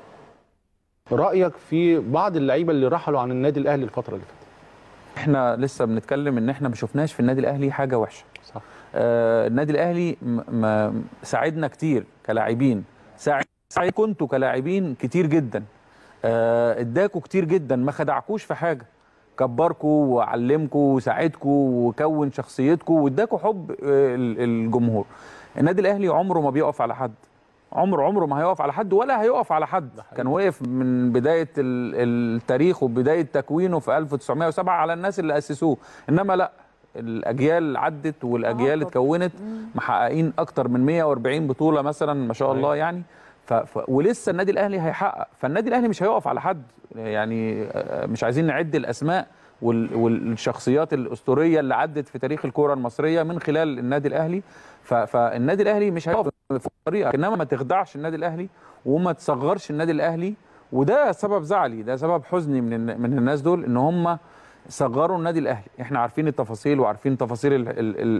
رايك في بعض اللعيبه اللي رحلوا عن النادي الاهلي الفتره اللي فاتت؟
احنا لسه بنتكلم ان احنا ما شفناش في النادي الاهلي حاجه وحشه.
صح.
آه النادي الاهلي م- ساعدنا كتير كلاعبين، ساعد ساعد كنتوا كلاعبين كتير جدا، آه اداكوا كتير جدا، ما خدعكوش في حاجه، كبركوا وعلمكوا وساعدكوا وكون شخصيتكوا واداكوا حب آه الجمهور. النادي الاهلي عمره ما بيقف على حد، عمره عمره ما هيقف على حد ولا هيقف على حد. كان واقف من بدايه التاريخ وبدايه تكوينه في ألف وتسعمائة وسبعة على الناس اللي اسسوه، انما لا، الاجيال عدت والاجيال اتكونت، محققين اكتر من مئة وأربعين بطوله مثلا ما شاء الله يعني. ف... ف... ولسه النادي الاهلي هيحقق، فالنادي الاهلي مش هيقف على حد يعني. مش عايزين نعد الاسماء وال... والشخصيات الاسطوريه اللي عدت في تاريخ الكره المصريه من خلال النادي الاهلي. ف... فالنادي الاهلي مش هيقف في طريقك، انما ما تخدعش النادي الاهلي وما تصغرش النادي الاهلي. وده سبب زعلي، ده سبب حزني من من الناس دول، ان هم صغروا النادي الاهلي. احنا عارفين التفاصيل وعارفين تفاصيل ال ال ال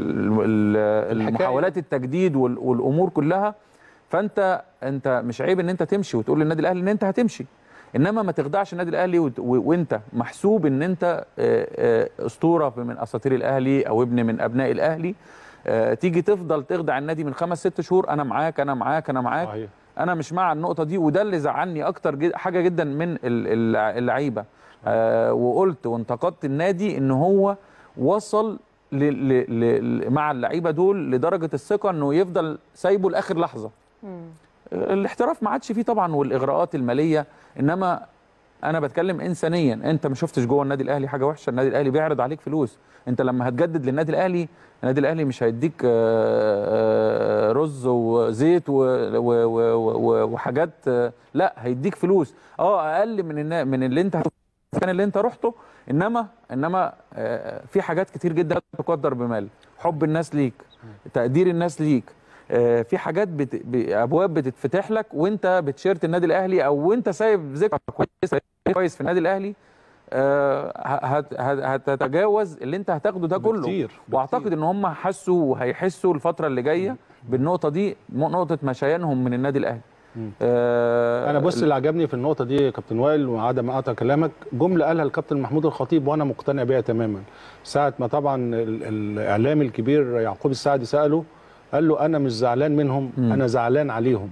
ال المحاولات التجديد والامور كلها. فانت انت مش عيب ان انت تمشي وتقول للنادي الاهلي ان انت هتمشي، انما ما تخدعش النادي الاهلي وانت محسوب ان انت اسطوره من اساطير الاهلي او ابن من ابناء الاهلي. تيجي تفضل تخدع النادي من خمس ست شهور، انا معاك انا معاك انا معاك. صحيح. انا مش مع النقطه دي، وده اللي زعلني اكتر جد حاجه جدا من اللعيبه. آه وقلت وانتقدت النادي ان هو وصل ل ل ل مع اللعيبه دول لدرجه الثقه انه يفضل سايبه لاخر لحظه. مم. الاحتراف ما عادش فيه طبعا والاغراءات الماليه، انما انا بتكلم انسانيا. انت ما شفتش جوه النادي الاهلي حاجه وحشه، النادي الاهلي بيعرض عليك فلوس. انت لما هتجدد للنادي الاهلي، النادي الاهلي مش هيديك رز وزيت وحاجات، لا هيديك فلوس اه اقل من من اللي انت كان اللي انت رحته، انما انما في حاجات كتير جدا تقدر بمال. حب الناس ليك، تقدير الناس ليك، في حاجات بت... ابواب بتتفتح لك وانت بتشيرت النادي الاهلي او وانت سايب ذكرى كويس كويس في النادي الاهلي. هت... هتتجاوز اللي انت هتاخده ده كله بكتير. واعتقد ان هم حسوا وهيحسوا الفتره اللي جايه بالنقطه دي، نقطه مشيانهم من النادي الاهلي.
آه انا بص اللي عجبني في النقطه دي يا كابتن وائل، وعدم اقطع كلامك، جمله قالها الكابتن محمود الخطيب وانا مقتنع بيها تماما. ساعه ما طبعا الاعلامي الكبير يعقوب السعدي ساله، قال له انا مش زعلان منهم، م. انا زعلان عليهم.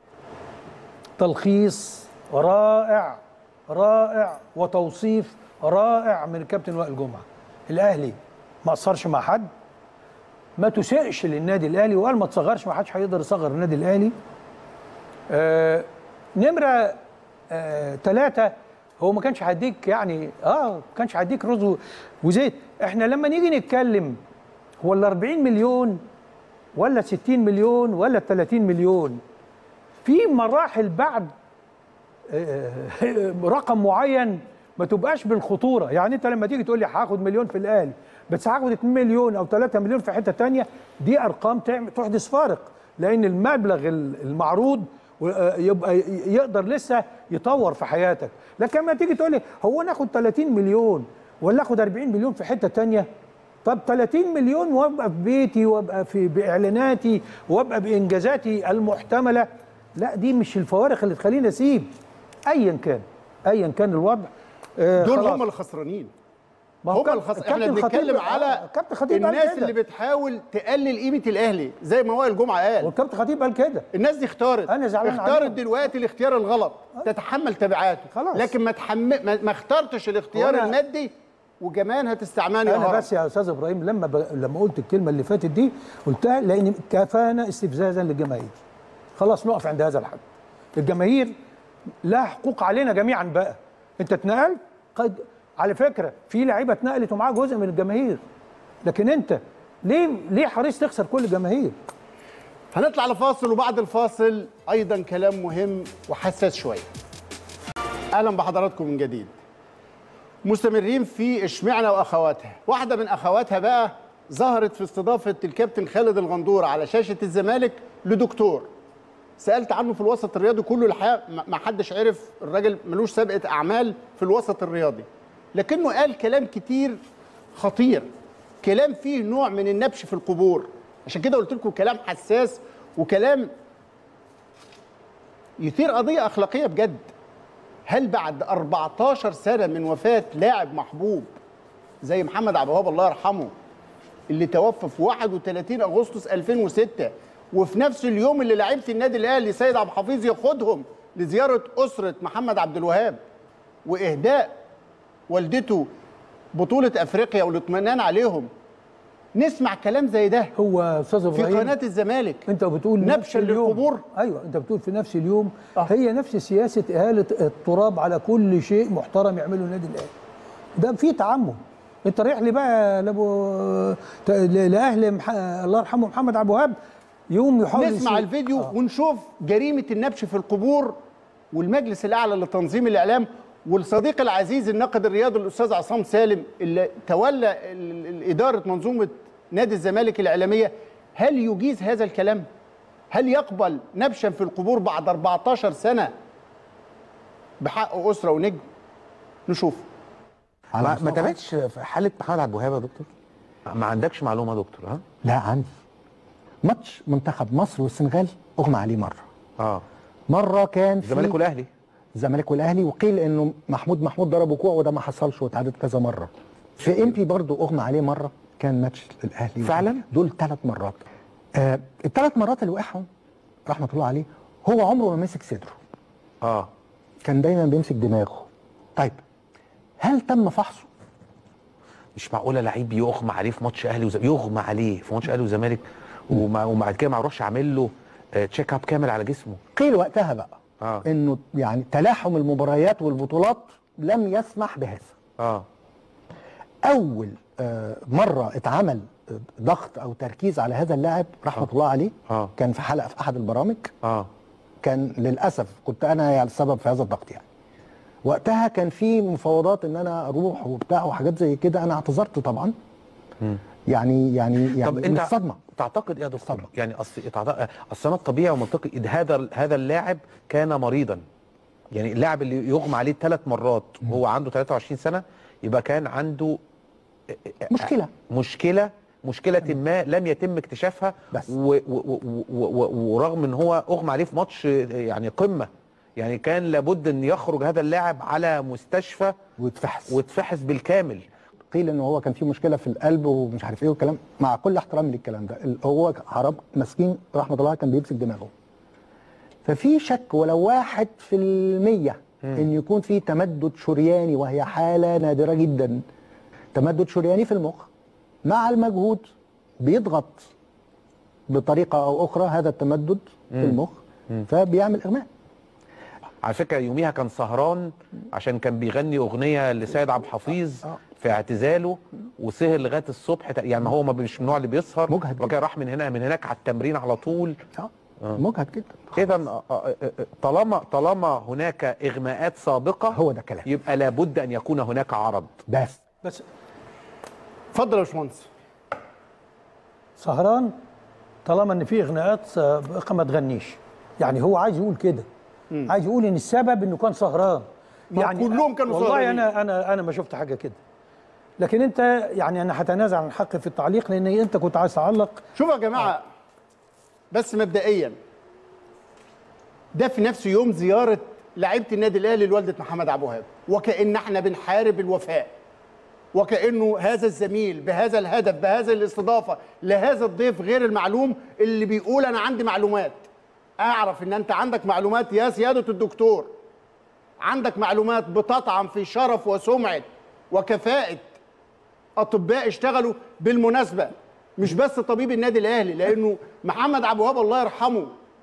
تلخيص رائع رائع وتوصيف رائع من الكابتن وائل جمعه. الاهلي ما قصرش مع حد، ما تسئش للنادي الاهلي، وقال ما تصغرش، ما حدش هيقدر يصغر النادي الاهلي. آه نمره آه ثلاثه، هو ما كانش هيديك يعني اه ما كانش هيديك رز وزيت. احنا لما نيجي نتكلم هو ال أربعين مليون ولا ستين مليون ولا ثلاثين مليون، في مراحل بعد آه رقم معين ما تبقاش بالخطوره. يعني انت لما تيجي تقول لي هاخد مليون في الاهلي بس هاخد اتنين مليون او ثلاثة مليون في حته ثانيه، دي ارقام تحدث فارق، لان المبلغ المعروض يبقى يقدر لسه يطور في حياتك. لكن لما تيجي تقول لي هو ناخد ثلاثين مليون ولا اخد أربعين مليون في حته ثانيه، طب ثلاثين مليون وابقى في بيتي وابقى في باعلاناتي وابقى بانجازاتي المحتمله، لا دي مش الفوارق اللي تخليني اسيب ايا كان ايا كان الوضع.
آه دول هم الخسرانين، هم الخسرانين. احنا بنتكلم على الناس اللي بتحاول تقلل قيمه الاهلي زي ما وائل جمعه قال،
والكابتن خطيب قال كده.
الناس دي اختارت
انا زعلان
اختارت دلوقتي الاختيار الغلط، أه؟ تتحمل تبعاته خلاص. لكن ما تحمل ما, ما اخترتش الاختيار المادي وكمان هتستعملني.
انا بس يا استاذ ابراهيم لما ب... لما قلت الكلمه اللي فاتت دي قلتها لان كفانا استفزازا للجماهير. خلاص نقف عند هذا الحد. الجماهير لها حقوق علينا جميعا بقى. انت اتنقلت قد على فكره في لعيبه اتنقلت ومعاها جزء من الجماهير، لكن انت ليه ليه حريص تخسر كل الجماهير؟
هنطلع لفاصل، وبعد الفاصل ايضا كلام مهم وحساس شويه. اهلا بحضراتكم من جديد. مستمرين في اشمعنى واخواتها. واحده من اخواتها بقى ظهرت في استضافه الكابتن خالد الغندور على شاشه الزمالك لدكتور سالت عنه في الوسط الرياضي كله. الحقيقه ما حدش عرف، الراجل ملوش سابقه اعمال في الوسط الرياضي، لكنه قال كلام كتير خطير، كلام فيه نوع من النبش في القبور. عشان كده قلت لكم كلام حساس وكلام يثير قضيه اخلاقيه بجد. هل بعد أربعتاشر سنه من وفاه لاعب محبوب زي محمد عبد الوهاب الله يرحمه اللي توفى في واحد وثلاثين أغسطس ألفين وستة، وفي نفس اليوم اللي لعيبه النادي الاهلي سيد عبد الحفيظ ياخدهم لزياره اسره محمد عبد الوهاب واهداء والدته بطوله افريقيا والاطمئنان عليهم، نسمع كلام زي ده
هو استاذ ابراهيم
في قناه الزمالك؟
انت بتقول
نبشا للقبور.
ايوه انت بتقول في نفس اليوم. آه. هي نفس سياسه اهاله التراب على كل شيء محترم يعمله النادي الاهلي. ده في تعمد. انت رايح لي بقى لابو لاهل مح... الله يرحمه محمد عبد الوهاب يوم يحاول
نسمع يسير. الفيديو آه. ونشوف جريمه النبش في القبور، والمجلس الاعلى لتنظيم الاعلام والصديق العزيز الناقد الرياضي الاستاذ عصام سالم اللي تولى اداره منظومه نادي الزمالك الاعلاميه، هل يجيز هذا الكلام؟ هل يقبل نبشا في القبور بعد أربعتاشر سنه بحق اسره ونجم؟ نشوف.
ما, ما تابعتش في حاله محمد عبد الوهاب يا دكتور؟ ما عندكش معلومه يا دكتور؟ ها؟
لا عندي. ماتش منتخب مصر والسنغال اغمى عليه مره.
اه
مره كان
الزمالك والاهلي.
الزمالك والاهلي، وقيل انه محمود محمود ضربه كوع وده ما حصلش واتعادت كذا مره. في امبي برضه اغمى عليه مره، كان ماتش الاهلي
فعلا.
دول ثلاث مرات. آه الثلاث مرات اللي وقعهم رحمه الله عليه هو عمره ما مسك صدره.
اه
كان دايما بيمسك دماغه. طيب هل تم فحصه؟
مش معقوله لعيب يغمى عليه في ماتش اهلي وزمالك، يغمى عليه في ماتش اهلي وزمالك وبعد كده ما يروحش عامل له تشيك اب كامل على جسمه.
قيل وقتها بقى
آه.
انه يعني تلاحم المباريات والبطولات لم يسمح بهذا.
اه
اول آه مره اتعمل ضغط او تركيز على هذا اللاعب رحمه آه. الله عليه
آه.
كان في حلقه في احد البرامج.
اه
كان للاسف كنت انا يعني السبب في هذا الضغط. يعني وقتها كان في مفاوضات ان انا اروح وبتاع وحاجات زي كده، انا اعتذرت طبعا.
م.
يعني يعني يعني
طب انت
صدمه.
تعتقد ايه يا دكتور؟ صدمة. يعني اصل اصل انا الطبيعي ومنطقي هذا هذا اللاعب كان مريضا. يعني اللاعب اللي يغمى عليه ثلاث مرات وهو عنده ثلاثة وعشرين سنه يبقى كان عنده
مشكله
مشكله مشكله ما لم يتم اكتشافها
بس.
ورغم ان هو اغمى عليه في ماتش يعني قمه، يعني كان لابد ان يخرج هذا اللاعب على مستشفى
ويتفحص
ويتفحص بالكامل.
قيل ان هو كان في مشكله في القلب ومش عارف ايه والكلام، مع كل احترامي للكلام ده هو حرام مسكين رحمه الله كان بيمسك دماغه. ففي شك ولو واحد في المية ان يكون في تمدد شرياني، وهي حاله نادره جدا. تمدد شرياني في المخ مع المجهود بيضغط بطريقه او اخرى هذا التمدد في المخ فبيعمل اغماء.
على فكره يوميها كان سهران عشان كان بيغني اغنيه لسيد عبد الحفيظ في اعتزاله وسهر لغايه الصبح. يعني هو ما مش من النوع اللي بيسهر،
مجهد
وكان راح من هنا من هناك على التمرين على طول.
اه مجهد جدا.
اذا طالما طالما هناك اغماءات سابقه
هو ده كلام،
يبقى لابد ان يكون هناك عرض.
بس
بس
اتفضل يا باشمهندس.
سهران طالما ان في اغناءات سابقه ما تغنيش، يعني هو عايز يقول كده، عايز يقول ان السبب انه كان سهران.
يعني كلهم كانوا
والله
سهرانين.
انا انا انا ما شفت حاجه كده، لكن انت يعني انا هتنازع عن حقي في التعليق لان انت كنت عايز تعلق.
شوفوا يا جماعه آه. بس مبدئيا ده في نفس يوم زياره لعيبه النادي الاهلي لوالده محمد عبد الوهاب، وكأن احنا بنحارب الوفاء، وكأنه هذا الزميل بهذا الهدف بهذا الاستضافه لهذا الضيف غير المعلوم اللي بيقول انا عندي معلومات. اعرف ان انت عندك معلومات يا سياده الدكتور، عندك معلومات بتطعن في شرف وسمعه وكفاءه اطباء اشتغلوا بالمناسبه، مش بس طبيب النادي الاهلي، لانه محمد عبد الوهاب الله يرحمه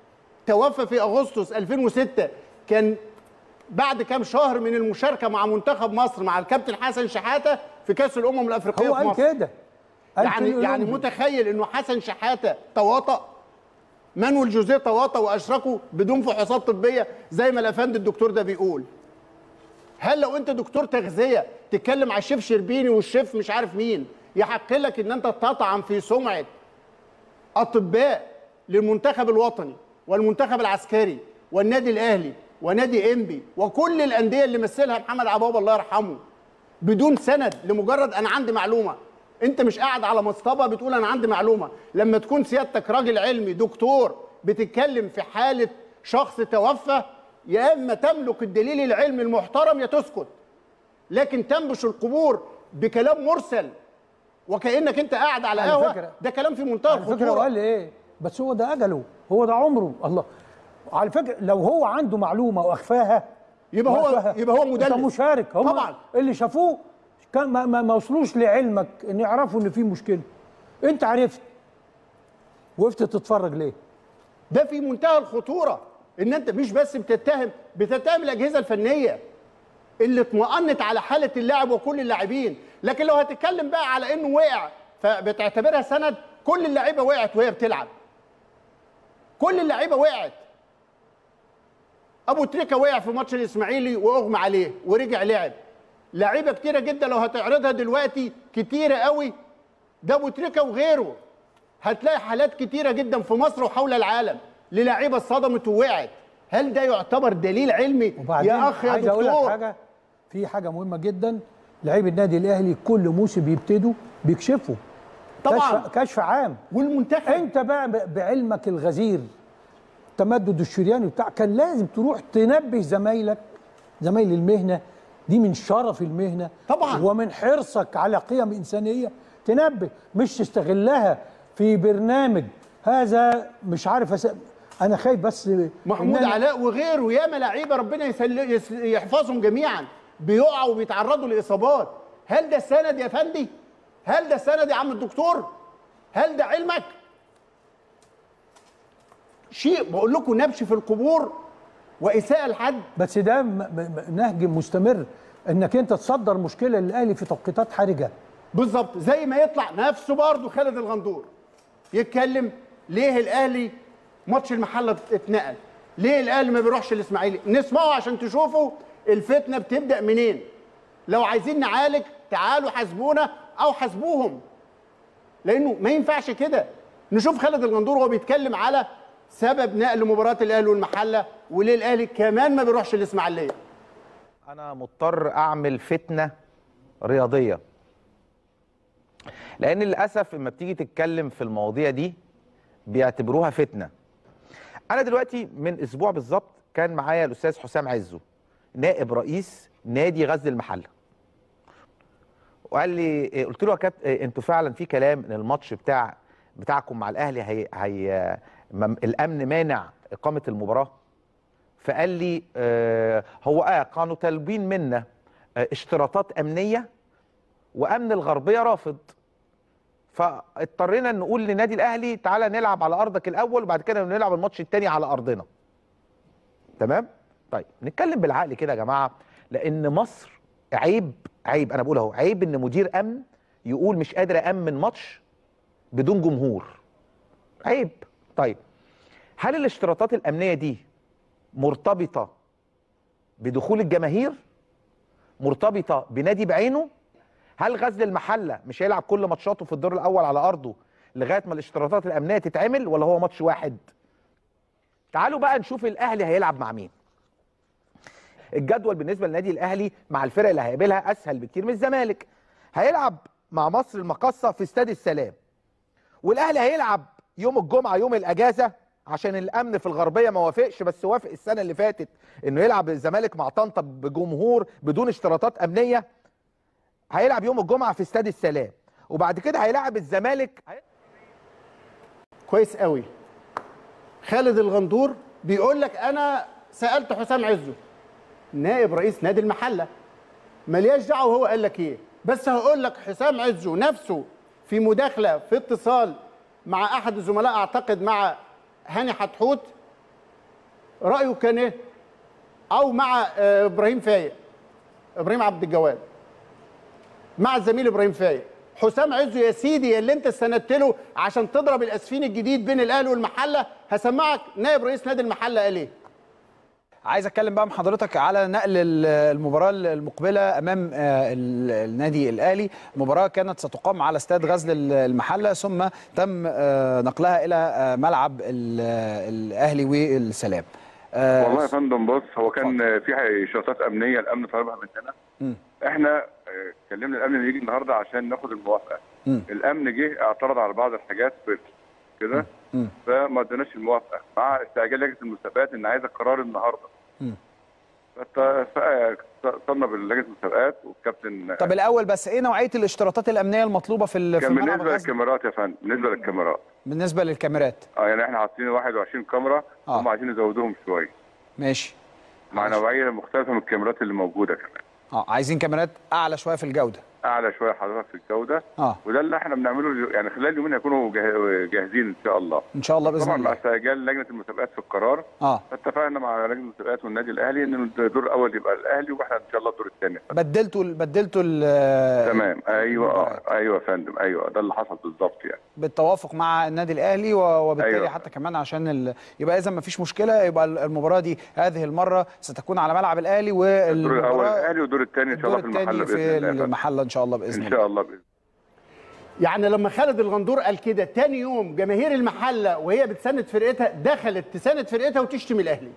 توفى في اغسطس ألفين وستة، كان بعد كام شهر من المشاركه مع منتخب مصر مع الكابتن حسن شحاته في كاس الامم الافريقيه
هو
في مصر.
قال كده
يعني يعني متخيل انه حسن شحاته تواطأ، مانويل جوزيه تواطأ واشركوا بدون فحوصات طبيه زي ما الافندي الدكتور ده بيقول. هل لو انت دكتور تغذيه تتكلم على الشيف شربيني والشيف مش عارف مين يحق لك ان انت تطعن في سمعه اطباء للمنتخب الوطني والمنتخب العسكري والنادي الاهلي ونادي انبي وكل الانديه اللي مثلها محمد عباب الله يرحمه بدون سند لمجرد انا عندي معلومه؟ انت مش قاعد على مصطبه بتقول انا عندي معلومه. لما تكون سيادتك راجل علمي دكتور بتتكلم في حاله شخص توفى، يا اما تملك الدليل العلمي المحترم يا تسكت، لكن تنبش القبور بكلام مرسل وكانك انت قاعد على قهوه، ده كلام في منتهى الخطوره.
على فكره هو قال لي ايه؟ بس هو ده اجله، هو ده عمره. الله، على فكره لو هو عنده معلومه واخفاها
يبقى هو يبقى هو مدلس.
انت مشارك. هم
طبعا
اللي شافوه كان ما, ما, ما وصلوش لعلمك ان يعرفوا ان في مشكله. انت عرفت وقفت تتفرج ليه؟
ده في منتهى الخطوره، ان انت مش بس بتتهم بتتهم الاجهزه الفنيه اللي اطمأنت على حاله اللاعب وكل اللاعبين، لكن لو هتتكلم بقى على انه وقع فبتعتبرها سند، كل اللعيبه وقعت وهي بتلعب. كل اللعيبه وقعت. ابو تريكه وقع في ماتش الاسماعيلي واغمى عليه ورجع لعب. لعيبه كتيره جدا لو هتعرضها دلوقتي كتيره قوي، ده ابو تريكه وغيره. هتلاقي حالات كتيره جدا في مصر وحول العالم للاعيبه اتصدمت ووقعت. هل ده يعتبر دليل علمي يا اخ يا
عايز
دكتور؟
اقول لك حاجه، في حاجه مهمه جدا، لعيبه النادي الاهلي كل موسم بيبتدوا بيكشفوا
طبعا
كشف, كشف عام.
والمنتخب
انت بقى بعلمك الغزير التمدد الشرياني بتاع كان لازم تروح تنبه زمايلك، زمايل المهنه دي من شرف المهنه
طبعا
ومن حرصك على قيم انسانيه، تنبه مش تستغلها في برنامج. هذا مش عارف أس... انا خايف بس
محمود
أنا...
علاء وغيره ياما لعيبه ربنا يسل... يس... يحفظهم جميعا بيقعوا وبيتعرضوا لاصابات. هل ده سند يا فندي؟ هل ده سند يا عم الدكتور؟ هل ده علمك؟ شيء بقول لكم نبش في القبور واساءه لحد.
بس ده م... م... نهج مستمر انك انت تصدر مشكله للاهلي في توقيتات حرجه.
بالظبط، زي ما يطلع نفسه برضه خالد الغندور يتكلم ليه الاهلي ماتش المحله اتنقل؟ ليه الاهلي ما بيروحش الاسماعيلي؟ نسمعه عشان تشوفوا الفتنه بتبدا منين. لو عايزين نعالج تعالوا حاسبونا او حاسبوهم، لانه ما ينفعش كده. نشوف خالد الغندور وهو بيتكلم على سبب نقل مباراه الاهلي والمحله وليه الاهلي كمان ما بيروحش الاسماعيليه.
انا مضطر اعمل فتنه رياضيه، لان للاسف لما بتيجي تتكلم في المواضيع دي بيعتبروها فتنه. انا دلوقتي من اسبوع بالظبط كان معايا الاستاذ حسام عزو نائب رئيس نادي غزل المحله، وقال لي، قلت له يا كابتن انتوا فعلا في كلام ان الماتش بتاع بتاعكم مع الاهلي هي, هي الامن مانع اقامه المباراه؟ فقال لي آه هو اه كانوا طالبين منا آه اشتراطات امنيه وامن الغربيه رافض، فاضطرينا نقول لنادي الاهلي تعالى نلعب على ارضك الاول وبعد كده نلعب الماتش الثاني على ارضنا. تمام؟ طيب نتكلم بالعقل كده يا جماعه، لان مصر عيب عيب انا بقول اهو عيب ان مدير امن يقول مش قادر امن ماتش بدون جمهور. عيب. طيب هل الاشتراطات الامنيه دي مرتبطه بدخول الجماهير؟ مرتبطه بنادي بعينه؟ هل غزل المحله مش هيلعب كل ماتشاته في الدور الاول على ارضه لغايه ما الاشتراطات الامنيه تتعمل، ولا هو ماتش واحد؟ تعالوا بقى نشوف الاهلي هيلعب مع مين. الجدول بالنسبه للنادي الاهلي مع الفرق اللي هيقابلها اسهل بكتير من الزمالك. هيلعب مع مصر المقاصه في استاد السلام، والاهلي هيلعب يوم الجمعه يوم الاجازه عشان الامن في الغربيه ما وافقش، بس وافق السنه اللي فاتت انه يلعب الزمالك مع طنطا بجمهور بدون اشتراطات امنيه. هيلعب يوم الجمعه في استاد السلام، وبعد كده هيلعب الزمالك.
كويس قوي. خالد الغندور بيقول لك انا سالت حسام عزو نائب رئيس نادي المحله، ملياش دعوه هو قال لك ايه، بس هقول لك حسام عزو نفسه في مداخله في اتصال مع احد الزملاء اعتقد مع هاني حتحوت رايه كان ايه؟ او مع آه، ابراهيم فايق، ابراهيم عبد الجواد، مع الزميل ابراهيم فايق. حسام عزو يا سيدي اللي انت استندت له عشان تضرب الاسفين الجديد بين الاهلي والمحله، هسمعك نائب رئيس نادي المحله قال ايه.
عايز اتكلم بقى مع حضرتك على نقل المباراه المقبله امام النادي الاهلي. المباراه كانت ستقام على استاد غزل المحله، ثم تم نقلها الى ملعب الاهلي والسلام.
والله يا فندم بص، هو كان في اشارات امنيه الامن طلبها مننا. احنا كلمنا الامن اللي يجي النهارده عشان ناخد الموافقه. م. الامن جه اعترض على بعض الحاجات كده، فما اداناش الموافقه مع استعجال لجنه المسابقات ان عايزه قرار النهارده. فاتصلنا بلجنه المسابقات والكابتن.
طب الاول بس ايه نوعيه الاشتراطات الامنيه المطلوبه في
كان بالنسبه للكاميرات يا فندم؟ بالنسبه للكاميرات
بالنسبه للكاميرات
اه يعني احنا حاطين واحد وعشرين كاميرا، هم عايزين يزودوهم شويه.
ماشي.
مع نوعيه مختلفه من الكاميرات اللي موجوده كمان.
اه عايزين كاميرات اعلى شويه في الجوده.
اعلى شويه حضرتك في الجوده.
اه
وده اللي احنا بنعمله يعني خلال يومين هيكونوا جاهزين ان شاء الله.
ان شاء الله باذن الله.
طبعا مع استعجال لجنه المسابقات في القرار.
اه
فاتفقنا مع لجنه المسابقات والنادي الاهلي ان الدور الاول يبقى الاهلي واحنا ان شاء الله الدور الثاني.
بدلتوا بدلتوا
تمام. ايوه اه ايوه يا فندم، ايوه ده اللي حصل بالظبط يعني.
بالتوافق مع النادي الاهلي وبالتالي
أيوة.
حتى كمان عشان ال... يبقى اذا ما فيش مشكله، يبقى المباراه دي هذه المره ستكون على ملعب الاهلي
والدور الاول الاهلي والدور الثاني ان شاء الله في المحله
باذن الله. في المحله ان شاء الله باذن الله.
ان شاء الله باذن الله.
يعني لما خالد الغندور قال كده، تاني يوم جماهير المحله وهي بتساند فرقتها دخلت تساند فرقتها وتشتم الاهلي.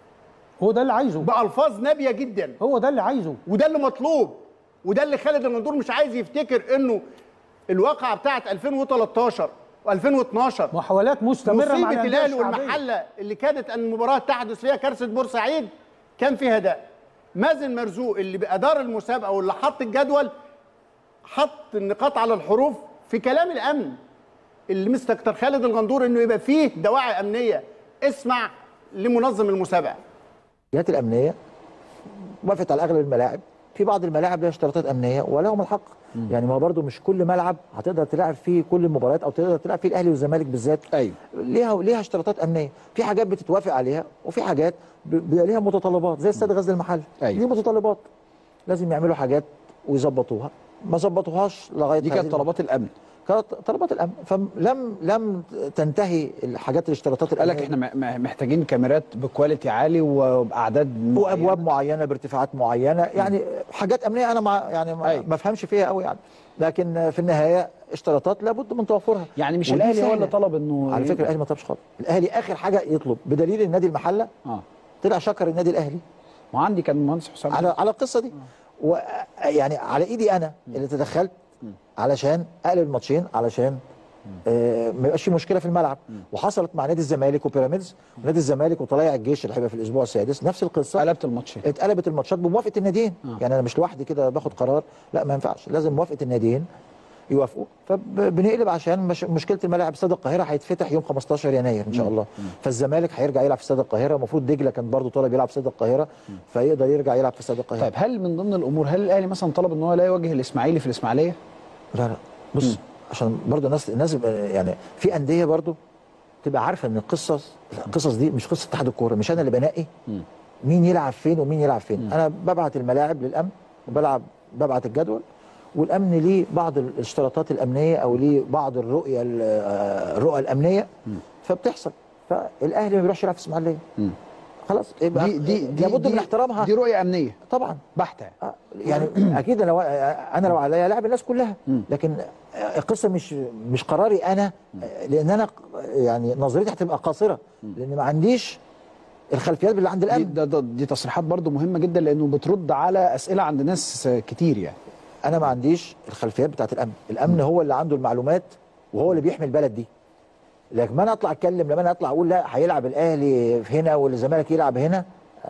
هو ده اللي عايزه
بألفاظ نابيه جدا.
هو ده اللي عايزه
وده اللي مطلوب، وده اللي خالد الغندور مش عايز يفتكر انه الواقعه بتاعت ألفين وتلتاشر وألفين واتناشر
محاولات مستمره مع
مصيبه الاهلي والمحله اللي كانت ان المباراه تحدث فيها كارثه بورسعيد كان فيها ده. مازن مرزوق اللي بادار المسابقه واللي حط الجدول حط النقاط على الحروف في كلام الامن اللي مستكتر خالد الغندور انه يبقى فيه دواعي امنيه. اسمع لمنظم المسابقه.
الجهات الامنيه وافقت على اغلب الملاعب، في بعض الملاعب لها اشتراطات امنيه ولهم الحق. مم. يعني ما برضو مش كل ملعب هتقدر تلعب فيه كل المباريات او تقدر تلعب فيه الاهلي والزمالك بالذات.
ايوه
ليها ليها اشتراطات امنيه، في حاجات بتتوافق عليها وفي حاجات بيبقى ليها متطلبات زي استاد غزل المحله.
أيوة.
دي متطلبات لازم يعملوا حاجات ويظبطوها، ما ظبطوهاش لغايه
دي كانت طلبات الامن.
كانت طلبات الامن، فلم لم تنتهي الحاجات الاشتراطات
الامنيه. قال لك احنا محتاجين كاميرات بكواليتي عالي وباعداد معينه
وابواب معينه بارتفاعات معينه، يعني م. حاجات امنيه انا مع يعني ما, ما افهمش فيها قوي يعني، لكن في النهايه اشتراطات لابد من توفرها.
يعني مش الاهلي هو اللي طلب انه
على فكره الاهلي ما طلبش خالص، الاهلي اخر حاجه يطلب بدليل النادي المحله
اه
طلع شكر النادي الاهلي.
وعندي كان المهندس حسام
على على القصه دي، ويعني على ايدي انا اللي تدخلت علشان اقلب الماتشين علشان آه ما يبقاش في مشكله في الملعب. وحصلت مع نادي الزمالك وبيراميدز ونادي الزمالك وطلائع الجيش اللي هيبقى في الاسبوع السادس نفس القصه.
قلبت الماتشين،
اتقلبت الماتشات بموافقه الناديين. آه. يعني انا مش لوحدي كده باخد قرار، لا ما ينفعش، لازم موافقه الناديين يوافقوا. فبنقلب عشان مش مشكله الملاعب. استاد القاهره هيتفتح يوم خمستاشر يناير ان شاء الله. مم. فالزمالك هيرجع يلعب في استاد القاهره، المفروض دجله كان برضه طالب يلعب في استاد القاهره فيقدر يرجع يلعب في استاد القاهره.
طيب هل من ضمن الامور هل الاهلي مثلا طلب ان هو لا يواجه الاسماعيلي في الاسماعيليه؟
لا لا بص مم. عشان برضه الناس الناس يعني في انديه برضه تبقى عارفه ان القصص القصص دي مش قصه اتحاد الكوره، مش انا اللي بنقي مم. مين يلعب فين ومين يلعب فين. مم. انا ببعت الملاعب للامن وبلعب ببعت الجدول، والامن ليه بعض الاشتراطات الامنيه او ليه بعض الرؤيه الرؤى الامنيه م. فبتحصل. فالاهلي ما بيروحش يلعب في اسماعيليه خلاص، يبقى
دي دي
لابد من احترامها.
دي رؤيه امنيه
طبعا
بحته
آه يعني اكيد لو انا لو عليا لاعب الناس كلها م. لكن القصه مش مش قراري انا، لان انا يعني نظريتي هتبقى قاصره لان ما عنديش الخلفيات اللي عند الامن.
دي, دي, دي تصريحات برضو مهمه جدا لانه بترد على اسئله عند ناس كتير. يعني
انا ما عنديش الخلفيات بتاعت الامن، الامن م. هو اللي عنده المعلومات وهو اللي بيحمي البلد دي. لكن ما انا اطلع اتكلم لما انا اطلع اقول لا هيلعب الاهلي في هنا والزمالك يلعب هنا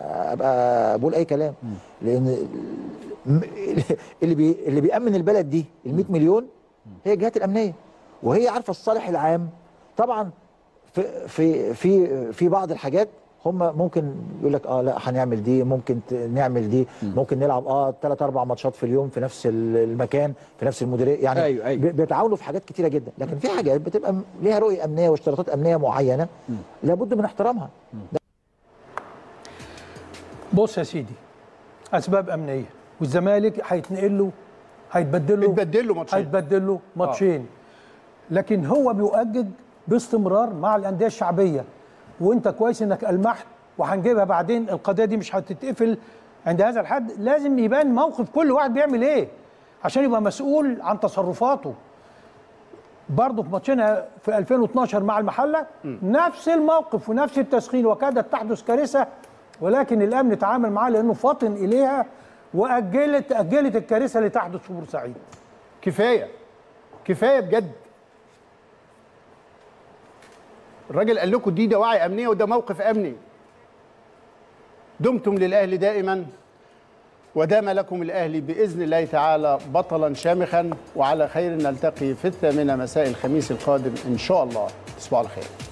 ابقى بقول اي كلام. م. لان اللي بي اللي بيامن البلد دي ال مية مليون هي الجهات الامنيه، وهي عارفه الصالح العام. طبعا في في في في بعض الحاجات هم ممكن يقول لك اه لا هنعمل دي، ممكن نعمل دي، م. ممكن نلعب اه ثلاث اربع ماتشات في اليوم في نفس المكان في نفس المديريه. يعني
أيوة أيوة.
بيتعاونوا في حاجات كتيره جدا، لكن في حاجات بتبقى ليها رؤيه امنيه واشتراطات امنيه معينه م. لابد من احترامها.
بص يا سيدي، اسباب امنيه، والزمالك هيتنقل له هيتبدل له
هيتبدل له ماتشين
هيتبدل له ماتشين لكن هو بيؤجج باستمرار مع الانديه الشعبيه، وانت كويس انك المحت وهنجيبها بعدين. القضيه دي مش هتتقفل عند هذا الحد، لازم يبان موقف كل واحد بيعمل ايه عشان يبقى مسؤول عن تصرفاته. برضه في ماتشنا في ألفين واثناشر مع المحله م. نفس الموقف ونفس التسخين، وكادت تحدث كارثه، ولكن الامن تعامل معاه لانه فاطن اليها واجلت اجلت الكارثه اللي تحدث في بورسعيد.
كفايه كفايه بجد. الراجل قال لكم دي دواعي امنيه وده موقف امني. دمتم للاهلي دائما ودام لكم الاهلي باذن الله تعالى بطلا شامخا، وعلى خير نلتقي في الثامنه مساء الخميس القادم ان شاء الله. تصبحوا على خير.